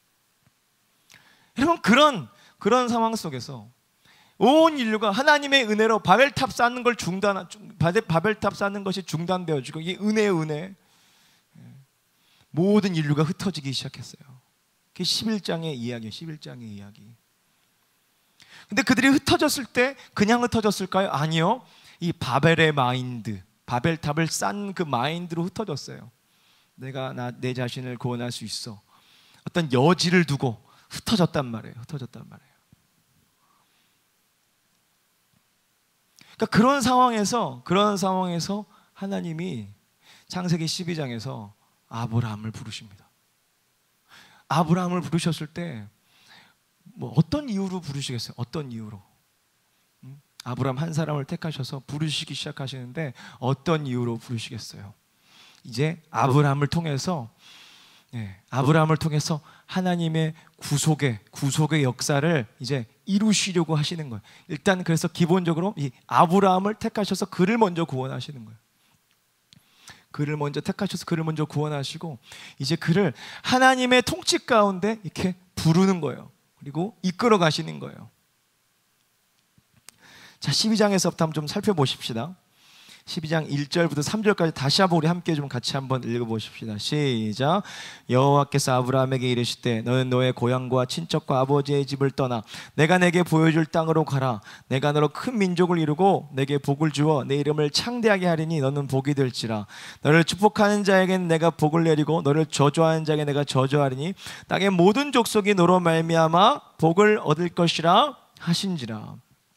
여러분, 그런 상황 속에서 온 인류가 하나님의 은혜로 바벨탑 쌓는 것이 중단되어지고, 이게 은혜. 모든 인류가 흩어지기 시작했어요. 그게 11장의 이야기예요. 11장의 이야기. 근데 그들이 흩어졌을 때 그냥 흩어졌을까요? 아니요. 이 바벨의 마인드, 바벨탑을 쌓은 그 마인드로 흩어졌어요. 내가 내 자신을 구원할 수 있어. 어떤 여지를 두고 흩어졌단 말이에요. 그러니까 그런 상황에서 하나님이 창세기 12장에서 아브라함을 부르십니다. 아브라함을 부르셨을 때 뭐 어떤 이유로 부르시겠어요? 어떤 이유로? 아브라함 한 사람을 택하셔서 부르시기 시작하시는데 어떤 이유로 부르시겠어요? 이제 아브라함을 통해서 하나님의 구속의 역사를 이제 이루시려고 하시는 거예요. 일단 그래서 기본적으로 이 아브라함을 택하셔서 그를 먼저 구원하시는 거예요. 그를 먼저 택하셔서 그를 먼저 구원하시고 이제 그를 하나님의 통치 가운데 이렇게 부르는 거예요. 그리고 이끌어 가시는 거예요. 자, 12장에서부터 한번 좀 살펴보십시다. 12장 1절부터 3절까지 다시 한번 우리 함께 좀 같이 한번 읽어보십시다. 시작. 여호와께서 아브라함에게 이르시되 너는 너의 고향과 친척과 아버지의 집을 떠나 내가 내게 보여줄 땅으로 가라. 내가 너로 큰 민족을 이루고 내게 복을 주어 내 이름을 창대하게 하리니 너는 복이 될지라. 너를 축복하는 자에게는 내가 복을 내리고 너를 저주하는 자에게 내가 저주하리니 땅의 모든 족속이 너로 말미암아 복을 얻을 것이라 하신지라.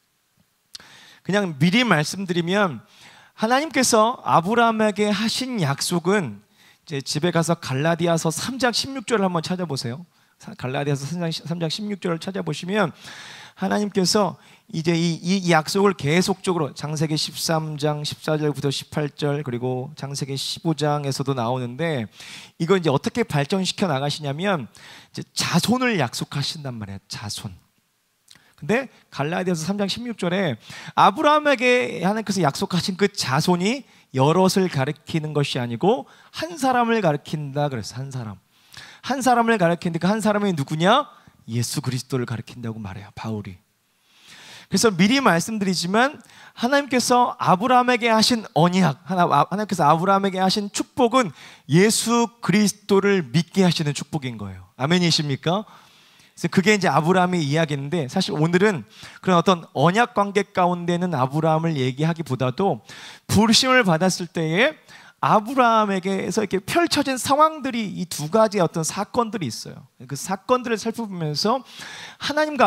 그냥 미리 말씀드리면 하나님께서 아브라함에게 하신 약속은 이제 집에 가서 갈라디아서 3장 16절을 한번 찾아보세요. 갈라디아서 3장 16절을 찾아보시면 하나님께서 이제 이 약속을 계속적으로 창세기 13장 14절부터 18절 그리고 창세기 15장에서도 나오는데 이거 이제 어떻게 발전시켜 나가시냐면 이제 자손을 약속하신단 말이에요. 자손. 근데 갈라디아서 3장 16절에 아브라함에게 하나님께서 약속하신 그 자손이 여럿을 가리키는 것이 아니고 한 사람을 가리킨다 그랬어요. 한 사람을 가리키는데 그 한 사람이 누구냐? 예수 그리스도를 가리킨다고 말해요, 바울이. 그래서 미리 말씀드리지만 하나님께서 아브라함에게 하신 언약, 하나님께서 아브라함에게 하신 축복은 예수 그리스도를 믿게 하시는 축복인 거예요. 아멘이십니까? 그래서 그게 이제 아브라함의 이야기인데 사실 오늘은 그런 어떤 언약 관계 가운데는 아브라함을 얘기하기보다도 부르심을 받았을 때에 아브라함에게서 이렇게 펼쳐진 상황들이 이 두 가지의 어떤 사건들이 있어요. 그 사건들을 살펴보면서 하나님과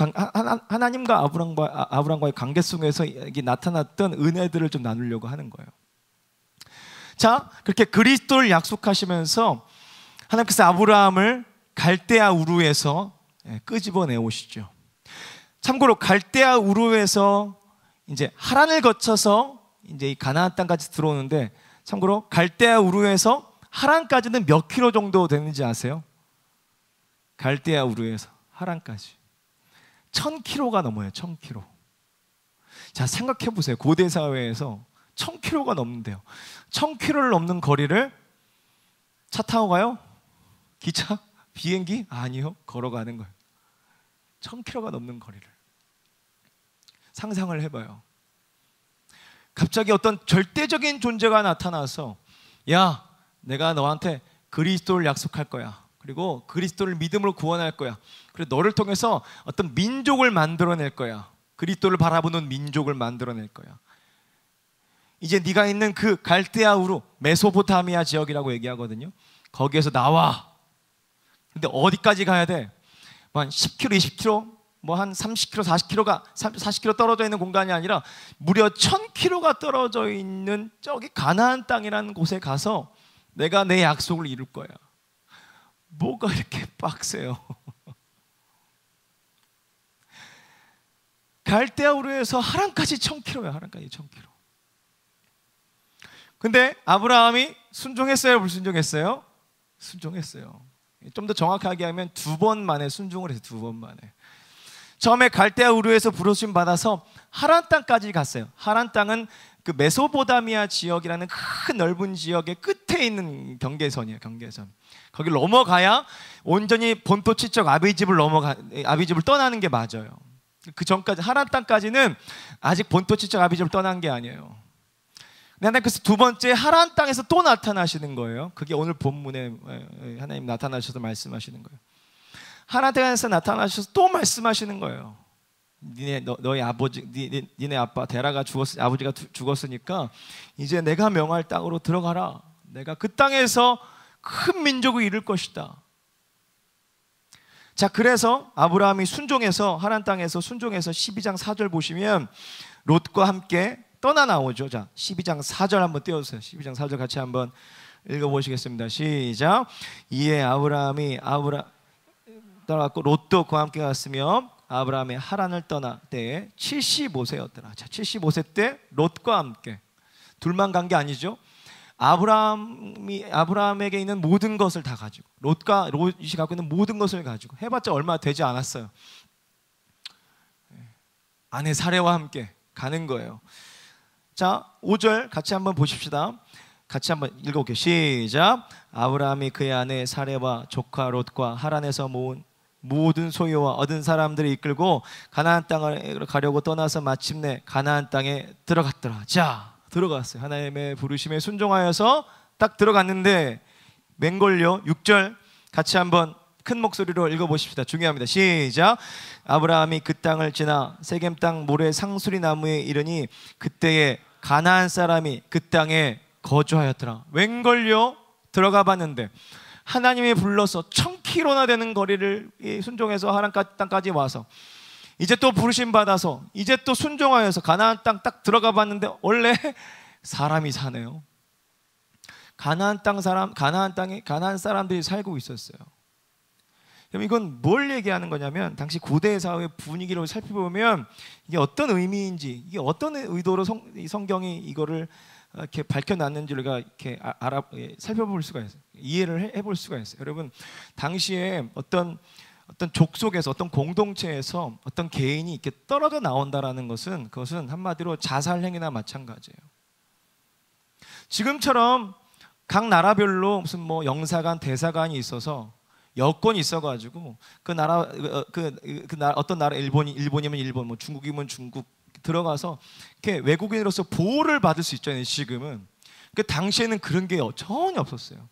아브라함과의 관계 속에서 이게 나타났던 은혜들을 좀 나누려고 하는 거예요. 자, 그렇게 그리스도를 약속하시면서 하나님께서 아브라함을 갈대아 우르에서 끄집어내 오시죠. 참고로 갈대아 우르에서 이제 하란을 거쳐서 이제 이 가나안 땅까지 들어오는데 참고로 갈대아 우르에서 하란까지는 몇 킬로 정도 되는지 아세요? 갈대아 우르에서 하란까지 1000킬로가 넘어요. 1000킬로. 자, 생각해 보세요. 고대 사회에서 1000킬로가 넘는데요. 1000킬로를 넘는 거리를 차 타고 가요? 기차? 비행기? 아니요. 걸어가는 거예요. 1000km가 넘는 거리를. 상상을 해봐요. 갑자기 어떤 절대적인 존재가 나타나서 야, 내가 너한테 그리스도를 약속할 거야. 그리고 그리스도를 믿음으로 구원할 거야. 그리고 너를 통해서 어떤 민족을 만들어낼 거야. 그리스도를 바라보는 민족을 만들어낼 거야. 이제 네가 있는 그 갈대아 우르, 메소포타미아 지역이라고 얘기하거든요. 거기에서 나와. 근데 어디까지 가야 돼? 뭐 한 10km, 20km, 뭐 한 30km, 40km 떨어져 있는 공간이 아니라 무려 1000km가 떨어져 있는 저기 가나안 땅이라는 곳에 가서 내가 내 약속을 이룰 거야. 뭐가 이렇게 빡세요? 갈대아우르에서 하란까지 1000km야. 하란까지 1000km. 근데 아브라함이 순종했어요? 불순종했어요? 순종했어요. 좀 더 정확하게 하면 2번 만에 순종을 해서 2번 만에. 처음에 갈대아 우르에서 부르심 받아서 하란 땅까지 갔어요. 하란 땅은 그 메소포타미아 지역이라는 큰 넓은 지역의 끝에 있는 경계선이에요. 경계선. 거기를 넘어가야 온전히 본토 친척 아비집을 떠나는 게 맞아요. 그 전까지 하란 땅까지는 아직 본토 친척 아비집을 떠난 게 아니에요. 하나님께서 두 번째 하란 땅에서 또 나타나시는 거예요. 그게 오늘 본문에 하나님 나타나셔서 말씀하시는 거예요. 하란 땅에서 나타나셔서 또 말씀하시는 거예요. 너희 아버지, 니네 아빠 데라가 아버지가 죽었으니까 이제 내가 명할 땅으로 들어가라. 내가 그 땅에서 큰 민족을 이룰 것이다. 자, 그래서 아브라함이 순종해서 하란 땅에서 순종해서 12장 4절 보시면 롯과 함께 떠나 나오죠. 자, 12장 4절 한번 띄워주세요. 12장 4절 같이 한번 읽어보시겠습니다. 시작. 이에 아브라함이 떠났고 롯도 그와 함께 갔으며 아브라함이 하란을 떠나 때에 75세였더라. 자, 75세 때 롯과 함께 둘만 간 게 아니죠. 아브라함에게 있는 모든 것을 다 가지고 롯이 갖고 있는 모든 것을 가지고 해봤자 얼마 되지 않았어요. 아내 사레와 함께 가는 거예요. 자, 5절 같이 한번 보십시다. 같이 한번 읽어볼게요. 시작. 아브라함이 그의 아내 사레와 조카 롯과 하란에서 모은 모든 소유와 얻은 사람들을 이끌고 가나안 땅을 가려고 떠나서 마침내 가나안 땅에 들어갔더라. 자, 들어갔어요. 하나님의 부르심에 순종하여서 딱 들어갔는데 맹걸려. 6절 같이 한번 큰 목소리로 읽어보십시다. 중요합니다. 시작. 아브라함이 그 땅을 지나 세겜 땅 모래 상수리 나무에 이르니 그때에 가나안 사람이 그 땅에 거주하였더라. 웬걸요? 들어가 봤는데 하나님이 불러서 1000km나 되는 거리를 순종해서 하란 땅까지 와서 이제 또 부르심 받아서 이제 또 순종하여서 가나안 땅 딱 들어가 봤는데 원래 사람이 사네요. 가나안 땅에 가나안 사람들이 살고 있었어요. 그럼 이건 뭘 얘기하는 거냐면 당시 고대 사회의 분위기를 살펴보면 이게 어떤 의미인지, 이게 어떤 의도로 성경이 이거를 이렇게 밝혀놨는지 우리가 이렇게 살펴볼 수가 있어요. 이해를 해볼 수가 있어요. 여러분, 당시에 어떤 족속에서 어떤 공동체에서 어떤 개인이 이렇게 떨어져 나온다라는 것은 그것은 한마디로 자살행위나 마찬가지예요. 지금처럼 각 나라별로 무슨 뭐 영사관, 대사관이 있어서 여권이 있어가지고 어떤 나라 일본이면 일본, 뭐 중국이면 중국 들어가서 이렇게 외국인으로서 보호를 받을 수 있잖아요. 지금은. 그 당시에는 그런 게 전혀 없었어요.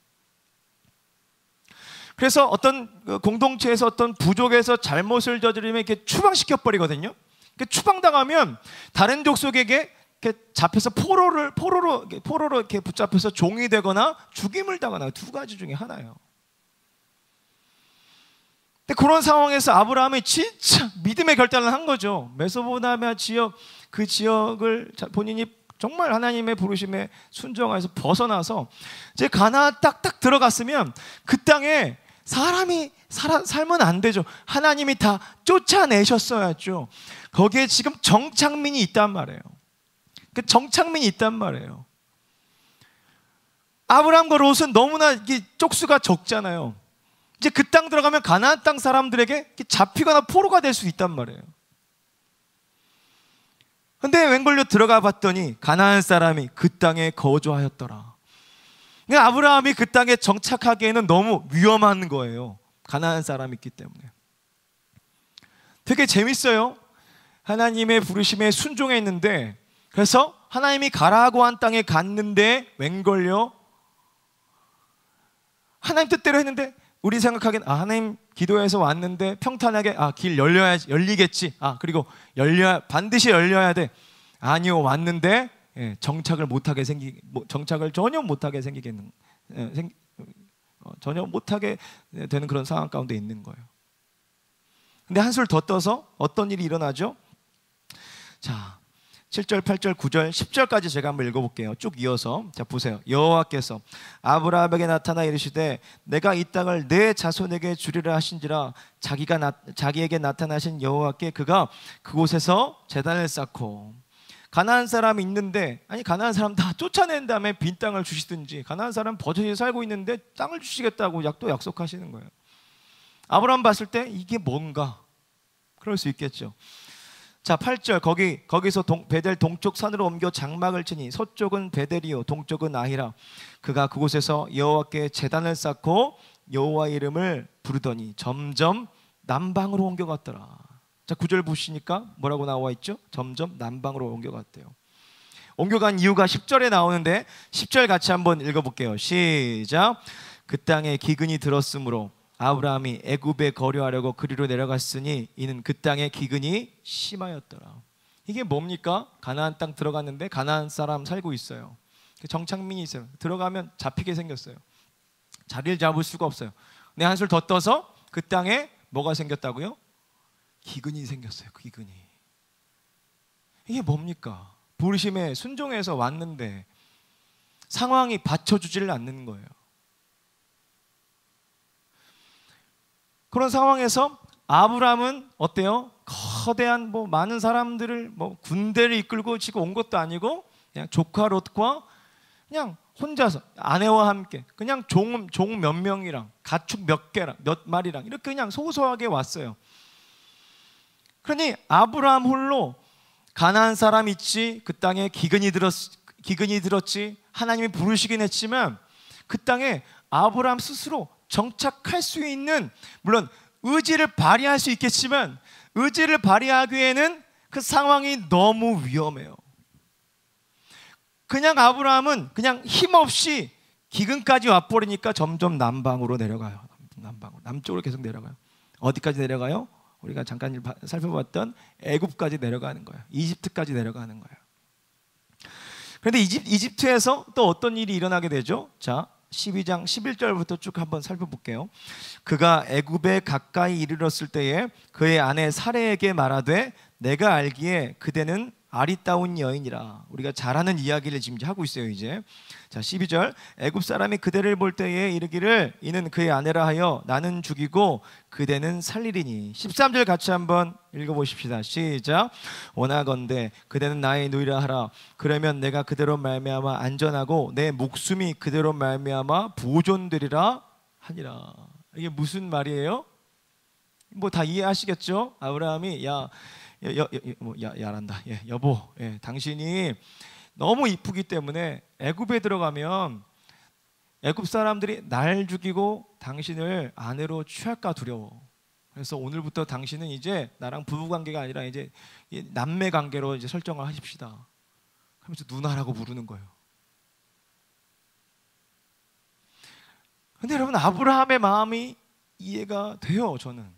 그래서 어떤 공동체에서 어떤 부족에서 잘못을 저지르면 이렇게 추방시켜 버리거든요. 추방당하면 다른 족속에게 이렇게 잡혀서 포로로 이렇게 붙잡혀서 종이 되거나 죽임을 당하나 두 가지 중에 하나예요. 근데 그런 상황에서 아브라함이 진짜 믿음의 결단을 한 거죠. 메소포타미아 지역, 그 지역을 본인이 정말 하나님의 부르심에 순종해서 벗어나서 이제 가나안 딱 들어갔으면 그 땅에 사람이 살면 안 되죠. 하나님이 다 쫓아내셨어야죠. 거기에 지금 정착민이 있단 말이에요. 그 정착민이 있단 말이에요. 아브라함과 롯은 너무나 이게 쪽수가 적잖아요. 이제 그 땅 들어가면 가나안 땅 사람들에게 잡히거나 포로가 될 수 있단 말이에요. 근데 웬걸로 들어가 봤더니 가나안 사람이 그 땅에 거주하였더라. 그러니까 아브라함이 그 땅에 정착하기에는 너무 위험한 거예요. 가나안 사람이 있기 때문에. 되게 재밌어요. 하나님의 부르심에 순종했는데, 그래서 하나님이 가라고 한 땅에 갔는데 웬걸요? 하나님 뜻대로 했는데 우리 생각하기엔 하나님 기도해서 왔는데 평탄하게 길 열리겠지. 그리고 반드시 열려야 돼. 아니요, 왔는데 정착을 전혀 못하게 전혀 못하게 되는 그런 상황 가운데 있는 거예요. 근데 한술 더 떠서 어떤 일이 일어나죠? 자, 7절, 8절, 9절, 10절까지 제가 한번 읽어볼게요. 쭉 이어서. 자, 보세요. 여호와께서 아브라함에게 나타나 이르시되 내가 이 땅을 내 자손에게 주리라 하신지라. 자기에게 나타나신 여호와께 그가 그곳에서 제단을 쌓고 가나안 사람이 있는데, 가나안 사람 다 쫓아낸 다음에 빈 땅을 주시든지, 가나안 사람 버젓이 살고 있는데 땅을 주시겠다고 또 약속하시는 거예요. 아브라함 봤을 때 이게 뭔가 그럴 수 있겠죠. 자, 8절. 거기서 베델 동쪽 산으로 옮겨 장막을 치니 서쪽은 베델이요 동쪽은 아히라. 그가 그곳에서 여호와께 제단을 쌓고 여호와 이름을 부르더니 점점 남방으로 옮겨갔더라. 자, 9절 보시니까 뭐라고 나와 있죠? 점점 남방으로 옮겨갔대요. 옮겨간 이유가 10절에 나오는데 10절 같이 한번 읽어볼게요. 시작. 그 땅에 기근이 들었으므로 아브라함이 애굽에 거류하려고 그리로 내려갔으니 이는 그 땅에 기근이 심하였더라. 이게 뭡니까? 가나안 땅 들어갔는데 가나안 사람 살고 있어요. 정착민이 있어요. 들어가면 잡히게 생겼어요. 자리를 잡을 수가 없어요. 근데 한술 더 떠서 그 땅에 뭐가 생겼다고요? 기근이 생겼어요. 기근이. 이게 뭡니까? 부르심에 순종해서 왔는데 상황이 받쳐주지를 않는 거예요. 그런 상황에서 아브라함은 어때요? 거대한 많은 사람들을 군대를 이끌고 지금 온 것도 아니고 그냥 조카 롯과 그냥 혼자서 아내와 함께 그냥 종 몇 명이랑 가축 몇 개랑 몇 마리랑 이렇게 그냥 소소하게 왔어요. 그러니 아브라함 홀로 가나안 사람 있지, 그 땅에 기근이 들었지, 하나님이 부르시긴 했지만 그 땅에 아브라함 스스로 정착할 수 있는, 물론 의지를 발휘할 수 있겠지만 의지를 발휘하기에는 그 상황이 너무 위험해요. 그냥 아브라함은 그냥 힘없이 기근까지 와버리니까 점점 남방으로 내려가요. 남쪽으로 계속 내려가요. 어디까지 내려가요? 우리가 잠깐 살펴봤던 애굽까지 내려가는 거예요. 이집트까지 내려가는 거예요. 그런데 이집트에서 또 어떤 일이 일어나게 되죠? 자, 12장 11절부터 쭉 한번 살펴볼게요. 그가 애굽에 가까이 이르렀을 때에 그의 아내 사레에게 말하되 내가 알기에 그대는 아리따운 여인이라. 우리가 잘 아는 이야기를 지금 하고 있어요. 이제 자, 12절. 애굽 사람이 그대를 볼 때에 이르기를 이는 그의 아내라 하여 나는 죽이고 그대는 살리리니. 13절 같이 한번 읽어보십시다. 시작. 원하건대 그대는 나의 누이라 하라. 그러면 내가 그대로 말미암아 안전하고 내 목숨이 그대로 말미암아 보존되리라 하니라. 이게 무슨 말이에요? 다 이해하시겠죠? 아브라함이 야란다. 여보, 당신이 너무 이쁘기 때문에 애굽에 들어가면 애굽 사람들이 날 죽이고 당신을 아내로 취할까 두려워. 그래서 오늘부터 당신은 이제 나랑 부부 관계가 아니라 이제 남매 관계로 이제 설정을 하십시다. 하면서 누나라고 부르는 거예요. 근데 여러분, 아브라함의 마음이 이해가 돼요. 저는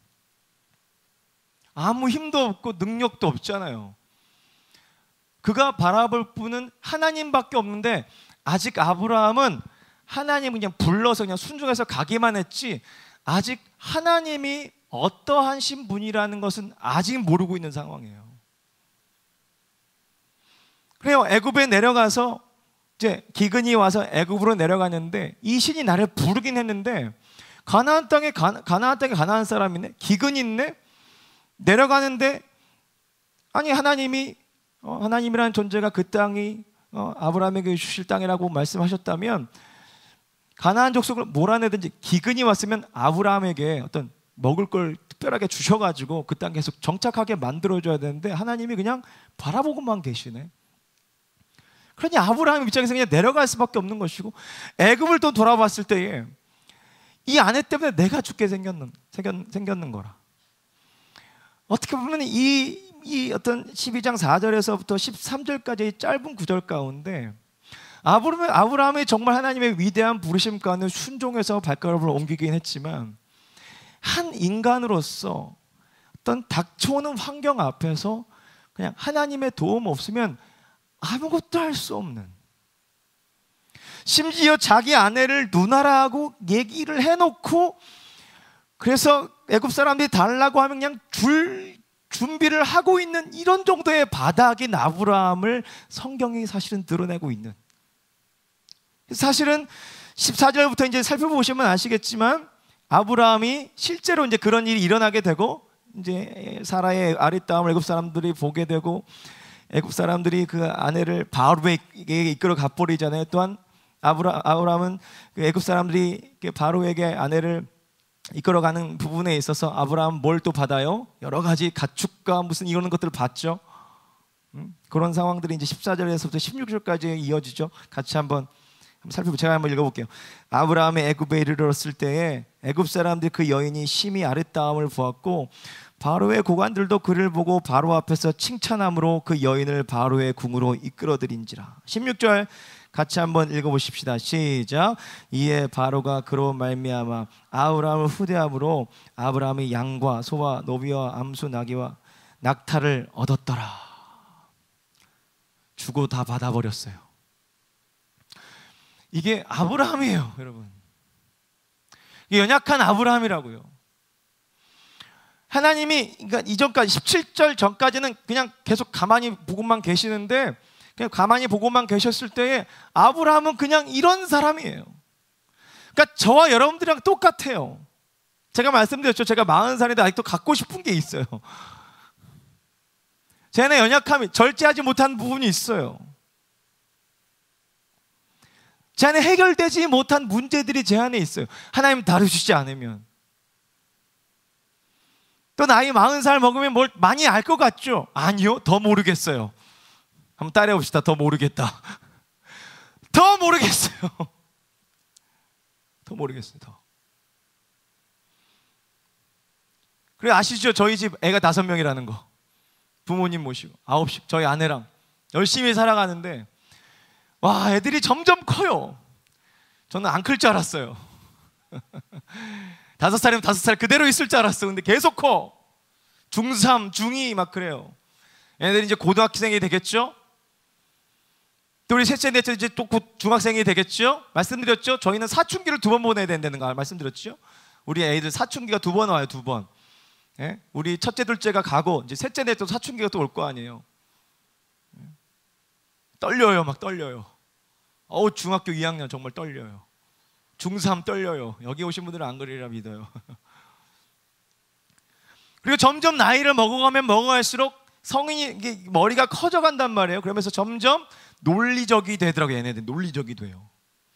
아무 힘도 없고 능력도 없잖아요. 그가 바라볼 분은 하나님밖에 없는데 아직 아브라함은 하나님을 그냥 불러서 그냥 순종해서 가기만 했지 아직 하나님이 어떠하신 분이라는 것은 아직 모르고 있는 상황이에요. 그래요. 애굽에 내려가서 이제 기근이 와서 애굽으로 내려가는데 이 신이 나를 부르긴 했는데 가나안 땅에 가나안 사람이네. 기근이 있네. 내려가는데 아니 하나님이 하나님이라는 존재가 그 땅이 아브라함에게 주실 땅이라고 말씀하셨다면 가나안 족속을 몰아내든지 기근이 왔으면 아브라함에게 어떤 먹을 걸 특별하게 주셔가지고 그 땅 계속 정착하게 만들어줘야 되는데 하나님이 그냥 바라보고만 계시네. 그러니 아브라함 입장에서 그냥 내려갈 수밖에 없는 것이고 애굽을 또 돌아봤을 때에 이 아내 때문에 내가 죽게 생겼는 거라. 어떻게 보면 이 어떤 12장 4절에서부터 13절까지의 짧은 구절 가운데 아브라함이 정말 하나님의 위대한 부르심 가운데 순종해서 발걸음을 옮기긴 했지만 한 인간으로서 어떤 닥쳐오는 환경 앞에서 그냥 하나님의 도움 없으면 아무것도 할 수 없는, 심지어 자기 아내를 누나라고 얘기를 해놓고 그래서 애굽 사람들이 달라고 하면 그냥 줄 준비를 하고 있는 이런 정도의 바닥인 아브라함을 성경이 사실은 드러내고 있는, 사실은 14절부터 이제 살펴보시면 아시겠지만 아브라함이 실제로 이제 그런 일이 일어나게 되고 이제 사라의 아리따움을 애굽 사람들이 보게 되고 애굽 사람들이 그 아내를 바로에게 이끌어 가버리잖아요. 또한 아브라함은 그 애굽 사람들이 바로에게 아내를 이끌어가는 부분에 있어서 아브라함 뭘 또 받아요? 여러 가지 가축과 무슨 이런 것들을 받죠. 그런 상황들이 이제 14절에서부터 16절까지 이어지죠. 같이 한번 살펴보고 제가 한번 읽어볼게요. 아브라함의 애굽에 이르렀을 때에 애굽 사람들이 그 여인이 심히 아름다움을 보았고 바로의 고관들도 그를 보고 바로 앞에서 칭찬함으로 그 여인을 바로의 궁으로 이끌어들인지라. 16절 같이 한번 읽어보십시다. 시작. 이에 바로가 그로 말미암아 아브라함을 후대함으로 아브라함이 양과 소와 노비와 암수 나귀와 낙타를 얻었더라. 주고 다 받아버렸어요. 이게 아브라함이에요, 여러분. 이게 연약한 아브라함이라고요. 하나님이 그러니까 이전까지 17절 전까지는 그냥 계속 가만히 보고만 계시는데, 그냥 가만히 보고만 계셨을 때에 아브라함은 그냥 이런 사람이에요. 그러니까 저와 여러분들이랑 똑같아요. 제가 말씀드렸죠. 제가 40살인데 아직도 갖고 싶은 게 있어요. 제 안에 연약함이, 절제하지 못한 부분이 있어요. 제 안에 해결되지 못한 문제들이 제 안에 있어요. 하나님 다루시지 않으면. 또 나이 40살 먹으면 뭘 많이 알 것 같죠? 아니요, 더 모르겠어요. 한번 따라해 봅시다. 더 모르겠다. 더 모르겠어요. 더 모르겠어요. 더. 그리고 아시죠? 저희 집 애가 5명이라는 거. 부모님 모시고 9시 저희 아내랑 열심히 살아가는데, 와, 애들이 점점 커요. 저는 안 클 줄 알았어요. 5살이면 5살 그대로 있을 줄 알았어. 근데 계속 커. 중3, 중2 막 그래요. 얘네들이 이제 고등학생이 되겠죠? 또 우리 셋째, 넷째 이제 또 곧 중학생이 되겠죠? 말씀드렸죠? 저희는 사춘기를 2번 보내야 된다는 거 말씀드렸죠? 우리 애들 사춘기가 2번 와요, 2번. 예? 우리 첫째, 둘째가 가고 이제 셋째, 넷째 사춘기가 또 올 거 아니에요. 떨려요, 막 떨려요. 중학교 2학년 정말 떨려요. 중3 떨려요. 여기 오신 분들은 안 그러리라 믿어요. 그리고 점점 나이를 먹어가면 먹어갈수록 성인이 머리가 커져간단 말이에요. 그러면서 점점 논리적이 되더라고요. 얘네들 논리적이 돼요.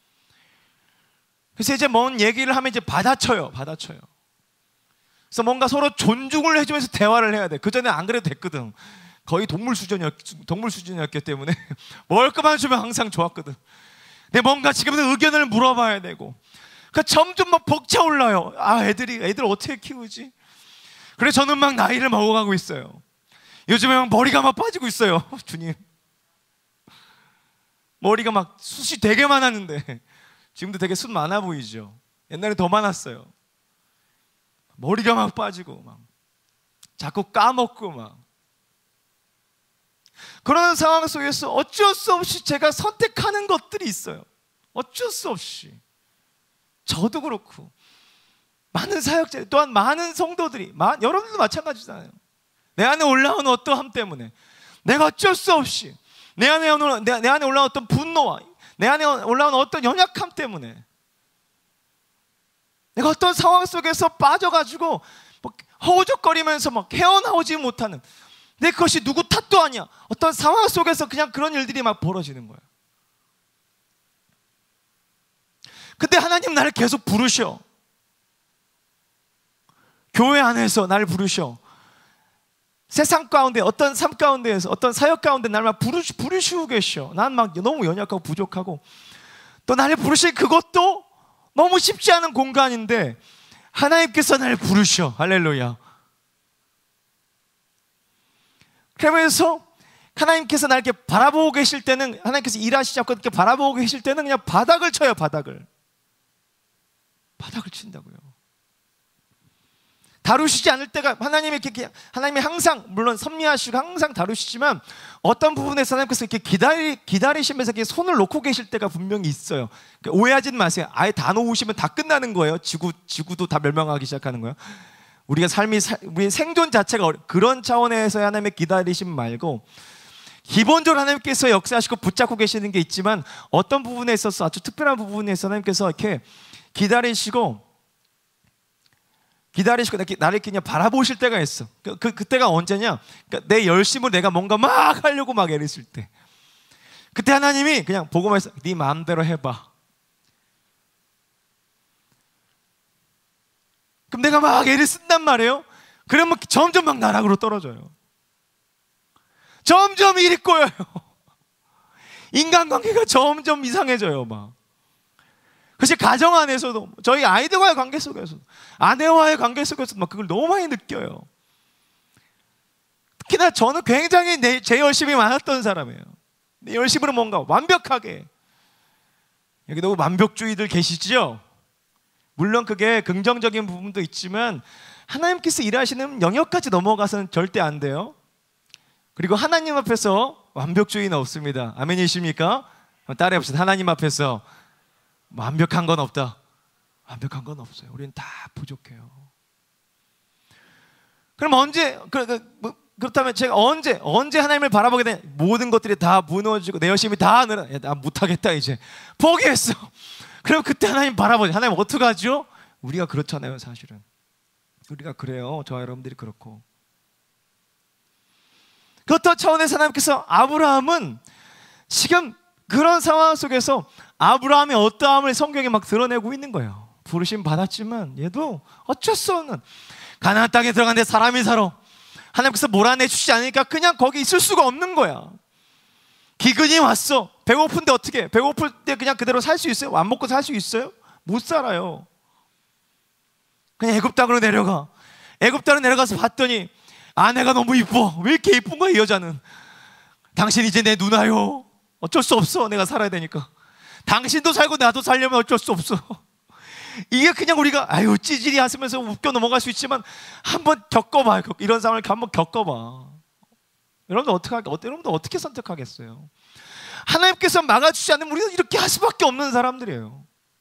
그래서 이제 뭔 얘기를 하면 이제 받아쳐요. 그래서 뭔가 서로 존중을 해주면서 대화를 해야 돼. 그전에 안 그래도 됐거든. 거의 동물 수준이었기 때문에 먹을 것만 주면 항상 좋았거든. 근데 뭔가 지금은 의견을 물어봐야 되고, 그러니까 점점 막 벅차올라요. 애들 어떻게 키우지? 그래서 저는 막 나이를 먹어가고 있어요. 요즘에 막 머리가 막 빠지고 있어요. 주님, 머리가 막 숱이 되게 많았는데 지금도 되게 숱 많아 보이죠? 옛날에 더 많았어요. 머리가 막 빠지고 막 자꾸 까먹고 막 그런 상황 속에서 어쩔 수 없이 제가 선택하는 것들이 있어요. 어쩔 수 없이. 저도 그렇고 많은 사역자, 또한 많은 성도들이, 여러분들도 마찬가지잖아요. 내 안에 올라오는 어떠함 때문에 내가 어쩔 수 없이 내 안에 올라오는 어떤 분노와 내 안에 올라오는 어떤 연약함 때문에 내가 어떤 상황 속에서 빠져가지고 허우적거리면서 막 헤어나오지 못하는, 내 것이 누구 탓도 아니야. 어떤 상황 속에서 그냥 그런 일들이 막 벌어지는 거예요. 근데 하나님 나를 계속 부르셔. 교회 안에서 나를 부르셔. 세상 가운데, 어떤 삶 가운데에서, 어떤 사역 가운데 나를 막 부르시고 계셔. 난 막 너무 연약하고 부족하고, 또 나를 부르실 그것도 너무 쉽지 않은 공간인데 하나님께서 나를 부르셔. 할렐루야. 그러면서 하나님께서 나를 이렇게 바라보고 계실 때는, 하나님께서 일하시지 않고 이렇게 바라보고 계실 때는 그냥 바닥을 쳐요. 바닥을 친다고요. 다루시지 않을 때가, 하나님이 항상, 물론 섭리하시고 항상 다루시지만 어떤 부분에서 하나님께서 이렇게 기다리시면서 이렇게 손을 놓고 계실 때가 분명히 있어요. 그러니까 오해하지 마세요. 아예 다 놓으시면 다 끝나는 거예요. 지구도 다 멸망하기 시작하는 거예요. 우리가 우리 생존 자체가 그런 차원에서 하나님의 기다리심 말고, 기본적으로 하나님께서 역사하시고 붙잡고 계시는 게 있지만 어떤 부분에 있어서, 아주 특별한 부분에서 하나님께서 이렇게 기다리시고 나를 그냥 바라보실 때가 있어. 그때가 언제냐? 그러니까 내 열심으로 내가 뭔가 막 하려고 막 애를 쓸 때, 그때 하나님이 그냥 보고만 해서 네 마음대로 해봐. 그럼 내가 막 애를 쓴단 말이에요. 그러면 점점 막 나락으로 떨어져요. 점점 일이 꼬여요. 인간관계가 점점 이상해져요. 막. 그래서 가정 안에서도, 저희 아이들과의 관계 속에서도, 아내와의 관계 속에서도 막 그걸 너무 많이 느껴요. 특히나 저는 굉장히 제 열심이 많았던 사람이에요. 내 열심으로 뭔가 완벽하게. 여기 너무 완벽주의들 계시죠? 물론 그게 긍정적인 부분도 있지만 하나님께서 일하시는 영역까지 넘어가서는 절대 안 돼요. 그리고 하나님 앞에서 완벽주의는 없습니다. 아멘이십니까? 따라해 봅시다. 하나님 앞에서 완벽한 건 없다. 완벽한 건 없어요. 우리는 다 부족해요. 그럼 언제 그렇다면 제가 언제 하나님을 바라보게 되냐? 모든 것들이 다 무너지고 내 열심이 다 늘어. 나 못하겠다 이제 포기했어. 그럼 그때 하나님 바라보죠. 하나님 어떡하죠? 우리가 그렇잖아요. 사실은 우리가 그래요. 저와 여러분들이 그렇고. 그렇던 차원에서 하나님께서 아브라함은 지금 그런 상황 속에서 아브라함의 어떠함을 성경에 막 드러내고 있는 거예요. 부르심 받았지만 얘도 어쩔 수 없는, 가나안 땅에 들어갔는데 사람이 살아. 하나님께서 몰아내주시지 않으니까 그냥 거기 있을 수가 없는 거야. 기근이 왔어. 배고픈데 어떻게 해? 배고플 때 그냥 그대로 살 수 있어요? 안 먹고 살 수 있어요? 못 살아요. 그냥 애굽 땅으로 내려가. 애굽 땅으로 내려가서 봤더니 아내가 너무 이뻐. 왜 이렇게 이쁜 거야 이 여자는. 당신 이제 내 누나요. 어쩔 수 없어. 내가 살아야 되니까. 당신도 살고 나도 살려면 어쩔 수 없어. 이게 그냥 우리가 아유 찌질이 하면서 웃겨 넘어갈 수 있지만 한번 겪어봐요. 이런 상황을 한번 겪어봐. 여러분들 어떻게 선택하겠어요? 하나님께서 막아주지 않으면 우리는 이렇게 할 수밖에 없는 사람들이에요.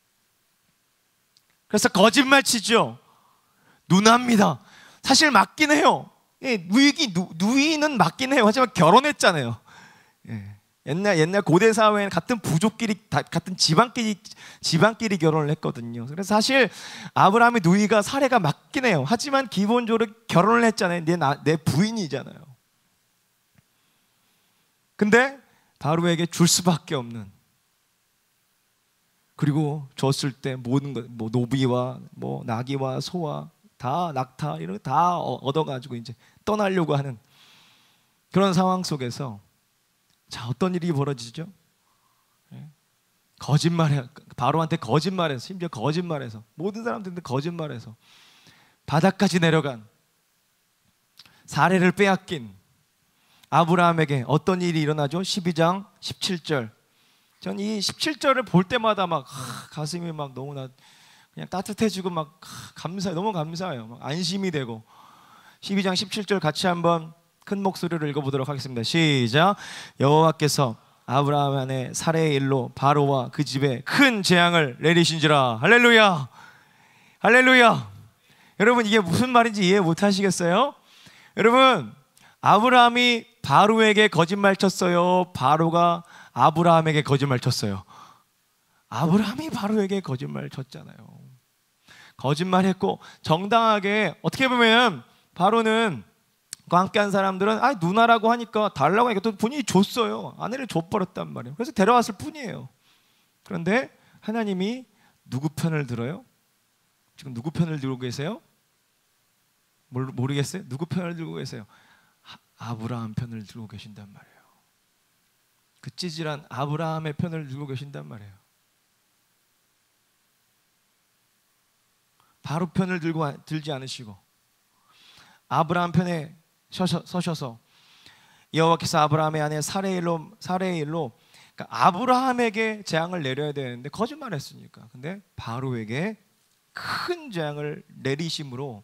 그래서 거짓말 치죠. 누나입니다. 사실 맞긴 해요. 누이는 맞긴 해요. 하지만 결혼했잖아요. 옛날 고대 사회에는 같은 부족끼리, 같은 집안끼리 결혼을 했거든요. 그래서 사실 아브라함의 누이가 사례가 맞긴 해요. 하지만 기본적으로 결혼을 했잖아요. 내 부인이잖아요. 근데 바로에게 줄 수밖에 없는, 그리고 줬을 때 모든 것, 뭐 노비와 뭐 나귀와 소와 다 낙타 이런 거 다 얻어가지고 이제 떠나려고 하는 그런 상황 속에서 자 어떤 일이 벌어지죠? 거짓말해. 바로한테 거짓말해서, 심지어 거짓말해서, 모든 사람들한테 거짓말해서 바다까지 내려간, 사례를 빼앗긴 아브라함에게 어떤 일이 일어나죠? 12장 17절. 전 이 17절을 볼 때마다 막 가슴이 막 너무나 그냥 따뜻해지고 막 너무 감사해요. 막 안심이 되고. 12장 17절 같이 한번 큰 목소리로 읽어보도록 하겠습니다. 시작. 여호와께서 아브라함 안에 사례의 일로 바로와 그 집에 큰 재앙을 내리신지라. 할렐루야, 할렐루야. 여러분 이게 무슨 말인지 이해 못하시겠어요? 여러분 아브라함이 바로에게 거짓말 쳤어요? 바로가 아브라함에게 거짓말 쳤어요? 아브라함이 바로에게 거짓말 쳤잖아요. 거짓말했고 정당하게, 어떻게 보면 바로는 그 함께한 사람들은 누나라고 하니까 달라고 하니까 또 본인이 줬어요. 아내를 줘버렸단 말이에요. 그래서 데려왔을 뿐이에요. 그런데 하나님이 누구 편을 들어요? 지금 누구 편을 들고 계세요? 모르겠어요? 누구 편을 들고 계세요? 아브라함 편을 들고 계신단 말이에요. 그 찌질한 아브라함의 편을 들고 계신단 말이에요. 바로 편을 들지 않으시고 아브라함 편에 서셔서 여호와께서 아브라함의 아내 사례의 일로 그러니까 아브라함에게 재앙을 내려야 되는데 거짓말했으니까. 근데 바로에게 큰 재앙을 내리심으로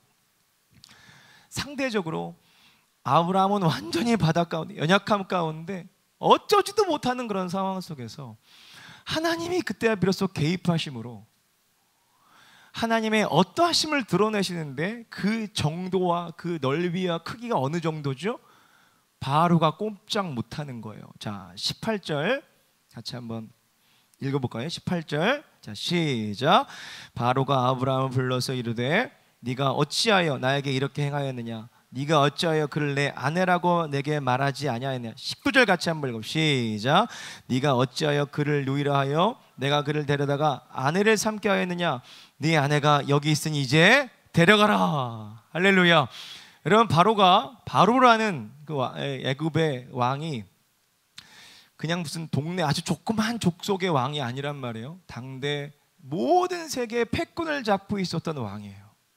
상대적으로 아브라함은 완전히 바다 가운데, 연약함 가운데 어쩌지도 못하는 그런 상황 속에서 하나님이 그때야 비로소 개입하심으로 하나님의 어떠하심을 드러내시는데 그 정도와 그 넓이와 크기가 어느 정도죠? 바로가 꼼짝 못하는 거예요. 자 18절 같이 한번 읽어볼까요? 18절 자 시작. 바로가 아브라함을 불러서 이르되 네가 어찌하여 나에게 이렇게 행하였느냐? 네가 어찌하여 그를 내 아내라고 내게 말하지 아니하였느냐? 19절 같이 한번 읽어. 시작. 네가 어찌하여 그를 누이라 하여 내가 그를 데려다가 아내를 삼게 하였느냐? 네 아내가 여기 있으니 이제 데려가라. 할렐루야. 여러분 바로라는 그 애굽의 왕이 그냥 무슨 동네 아주 조그만 족속의 왕이 아니란 말이에요. 당대 모든 세계의 패권을 잡고 있었던 왕이에요.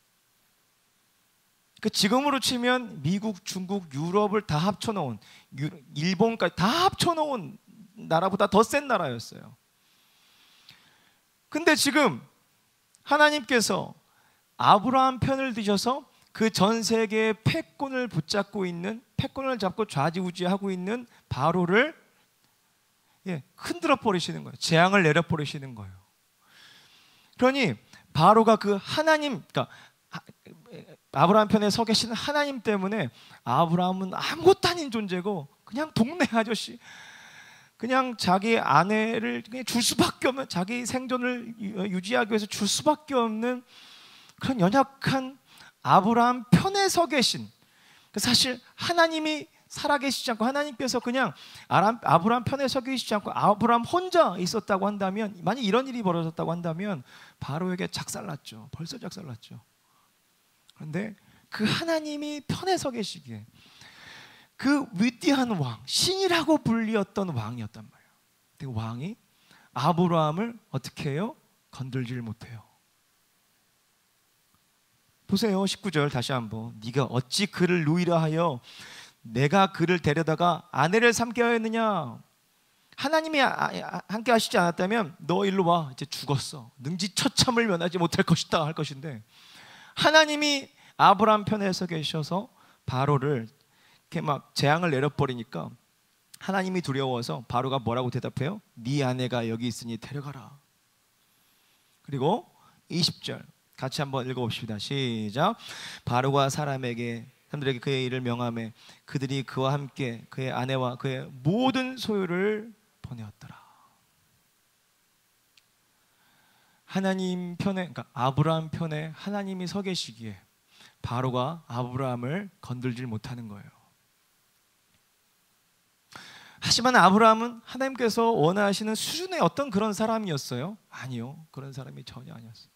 지금으로 치면 미국, 중국, 유럽을 다 합쳐놓은, 일본까지 다 합쳐놓은 나라보다 더 센 나라였어요. 근데 지금 하나님께서 아브라함 편을 드셔서 그 전 세계의 패권을 붙잡고 있는, 패권을 잡고 좌지우지하고 있는 바로를 흔들어 버리시는 거예요. 재앙을 내려 버리시는 거예요. 그러니 바로가 그 하나님, 그러니까 아브라함 편에 서 계신 하나님 때문에 아브라함은 아무것도 아닌 존재고 그냥 동네 아저씨, 그냥 자기 아내를 그냥 줄 수밖에 없는, 자기 생존을 유지하기 위해서 줄 수밖에 없는 그런 연약한 아브라함 편에 서 계신, 사실 하나님이 살아계시지 않고 하나님께서 그냥 아브라함 편에 서 계시지 않고 아브라함 혼자 있었다고 한다면, 만약 이런 일이 벌어졌다고 한다면 바로에게 작살났죠. 벌써 작살났죠. 그런데 그 하나님이 편에 서 계시기에 그 위대한 왕, 신이라고 불리었던 왕이었단 말이에요. 근데 왕이 아브라함을 어떻게 해요? 건들질 못해요. 보세요. 19절 다시 한번. 네가 어찌 그를 누이라 하여 내가 그를 데려다가 아내를 삼게 하였느냐? 하나님이 함께 하시지 않았다면 너 일로 와, 이제 죽었어, 능지처참을 면하지 못할 것이다 할 것인데, 하나님이 아브라함 편에 서 계셔서 바로를 이렇게 막 재앙을 내려버리니까 하나님이 두려워서 바로가 뭐라고 대답해요? 네 아내가 여기 있으니 데려가라. 그리고 20절 같이 한번 읽어봅시다. 시작. 바로가 사람들에게 그의 일을 명하매 그들이 그와 함께 그의 아내와 그의 모든 소유를 보내었더라. 하나님 편에, 그러니까 아브라함 편에 하나님이 서 계시기에 바로가 아브라함을 건들질 못하는 거예요. 하지만 아브라함은 하나님께서 원하시는 수준의 어떤 그런 사람이었어요? 아니요, 그런 사람이 전혀 아니었어요.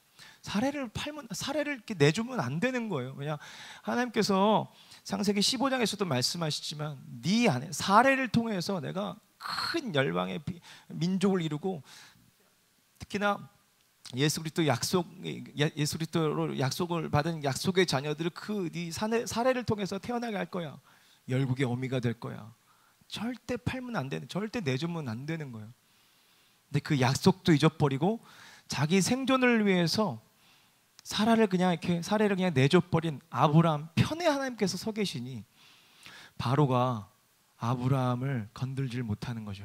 사례를 이렇게 내주면 안 되는 거예요. 왜냐, 하나님께서 창세기 15장에서도 말씀하시지만 네 안에 사례를 통해서 내가 큰 열방의 민족을 이루고, 특히나 예수 그리스도 약속을 받은 약속의 자녀들을 네 사례를 통해서 태어나게 할 거야. 열국의 어미가 될 거야. 절대 팔면 안 되는, 절대 내주면 안 되는 거예요. 근데 그 약속도 잊어버리고 자기 생존을 위해서 사례를 그냥 내줘버린 아브라함 편에 하나님께서 서 계시니 바로가 아브라함을 건들질 못하는 거죠.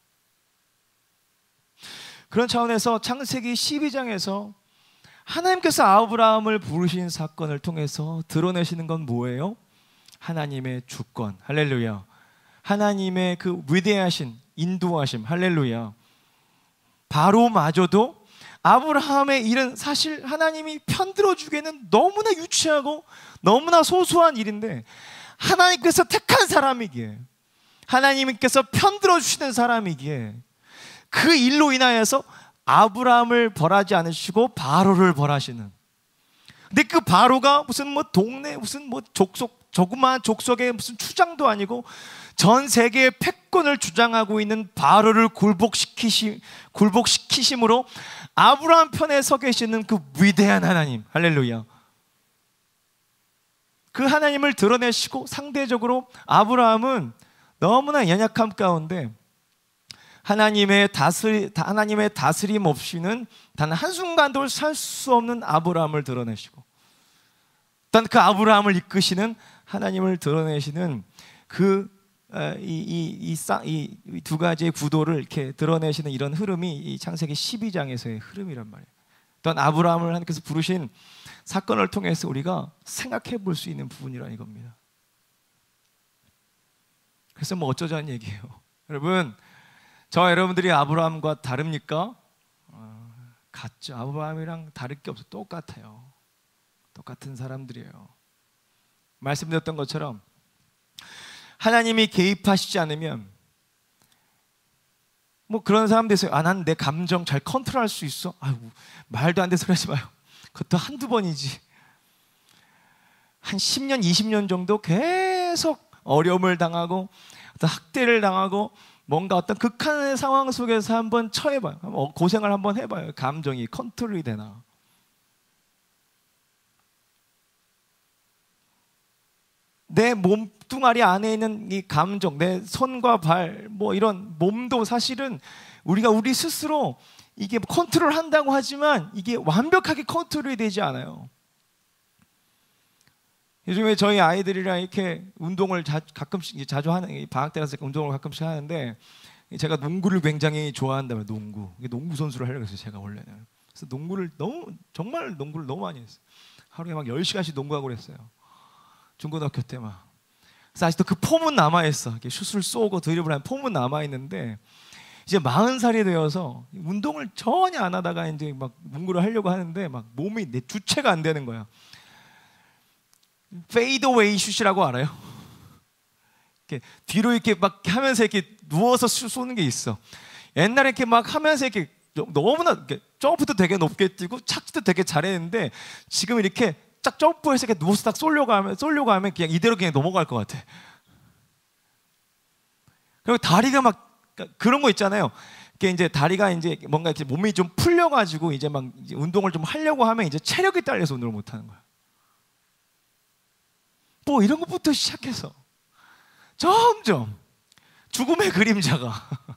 그런 차원에서 창세기 12장에서 하나님께서 아브라함을 부르신 사건을 통해서 드러내시는 건 뭐예요? 하나님의 주권. 할렐루야. 하나님의 그 위대하신 인도하심. 할렐루야. 바로마저도 아브라함의 일은 사실 하나님이 편들어 주기에는 너무나 유치하고 너무나 소소한 일인데, 하나님께서 택한 사람이기에, 하나님께서 편들어 주시는 사람이기에 그 일로 인하여서 아브라함을 벌하지 않으시고 바로를 벌하시는. 근데 그 바로가 무슨 뭐 동네 무슨 뭐 조그마한 족속의 무슨 추장도 아니고 전 세계의 패권을 주장하고 있는 바로를 굴복시키심으로 아브라함 편에 서 계시는 그 위대한 하나님. 할렐루야. 그 하나님을 드러내시고, 상대적으로 아브라함은 너무나 연약함 가운데 하나님의 다스림 없이는 단 한순간도 살 수 없는 아브라함을 드러내시고, 일단 그 아브라함을 이끄시는 하나님을 드러내시는 이 두 가지의 구도를 이렇게 드러내시는 이런 흐름이 이 창세기 12장에서의 흐름이란 말이에요. 또한 아브라함을 하나님께서 부르신 사건을 통해서 우리가 생각해 볼 수 있는 부분이라 이겁니다. 그래서 뭐 어쩌자는 얘기예요. 여러분, 여러분들이 아브라함과 다릅니까? 같죠. 아브라함이랑 다를 게 없어. 똑같아요. 똑같은 사람들이에요. 말씀드렸던 것처럼 하나님이 개입하시지 않으면 뭐 그런 사람들 있어요. 난 내 감정 잘 컨트롤할 수 있어. 말도 안 되는 소리 하지 마요. 그것도 한두 번이지. 한 10년, 20년 정도 계속 어려움을 당하고 어떤 학대를 당하고 뭔가 어떤 극한의 상황 속에서 한번 처해봐요. 고생을 한번 해봐요. 감정이 컨트롤이 되나. 내 몸뚱아리 안에 있는 이 감정, 내 손과 발, 뭐 이런 몸도 사실은 우리 스스로 이게 컨트롤 한다고 하지만 이게 완벽하게 컨트롤이 되지 않아요. 요즘에 저희 아이들이랑 이렇게 운동을 가끔씩 자주 하는, 방학 때라서 운동을 가끔씩 하는데, 제가 농구를 굉장히 좋아한다면 농구 선수를 하려고 했어요. 제가 원래는. 그래서 농구를 너무 많이 했어요. 하루에 막 10시간씩 농구하고 그랬어요. 중고등학교 때 막. 그래서 아직도 그 폼은 남아있어. 이렇게 슛을 쏘고 드리블하는 폼은 남아있는데 이제 40살이 되어서 운동을 전혀 안 하다가 이제 막 농구를 하려고 하는데 막 몸이 내 주체가 안 되는 거야. 페이드웨이 슛이라고 알아요? 이렇게 뒤로 이렇게 막 하면서 이렇게 누워서 쏘는 게 있어. 옛날에 이렇게 막 하면서 이렇게 너무나 이렇게 점프도 되게 높게 뛰고 착지도 되게 잘했는데 지금 이렇게 쫙 점프해서 이렇게 누워서 딱 쏘려고 하면 그냥 이대로 그냥 넘어갈 것 같아. 그리고 다리가 막 그런 거 있잖아요. 이게 이제 다리가 이제 뭔가 이렇게 몸이 좀 풀려가지고 이제 막 이제 운동을 좀 하려고 하면 이제 체력이 딸려서 운동을 못 하는 거야. 뭐 이런 것부터 시작해서 점점 죽음의 그림자가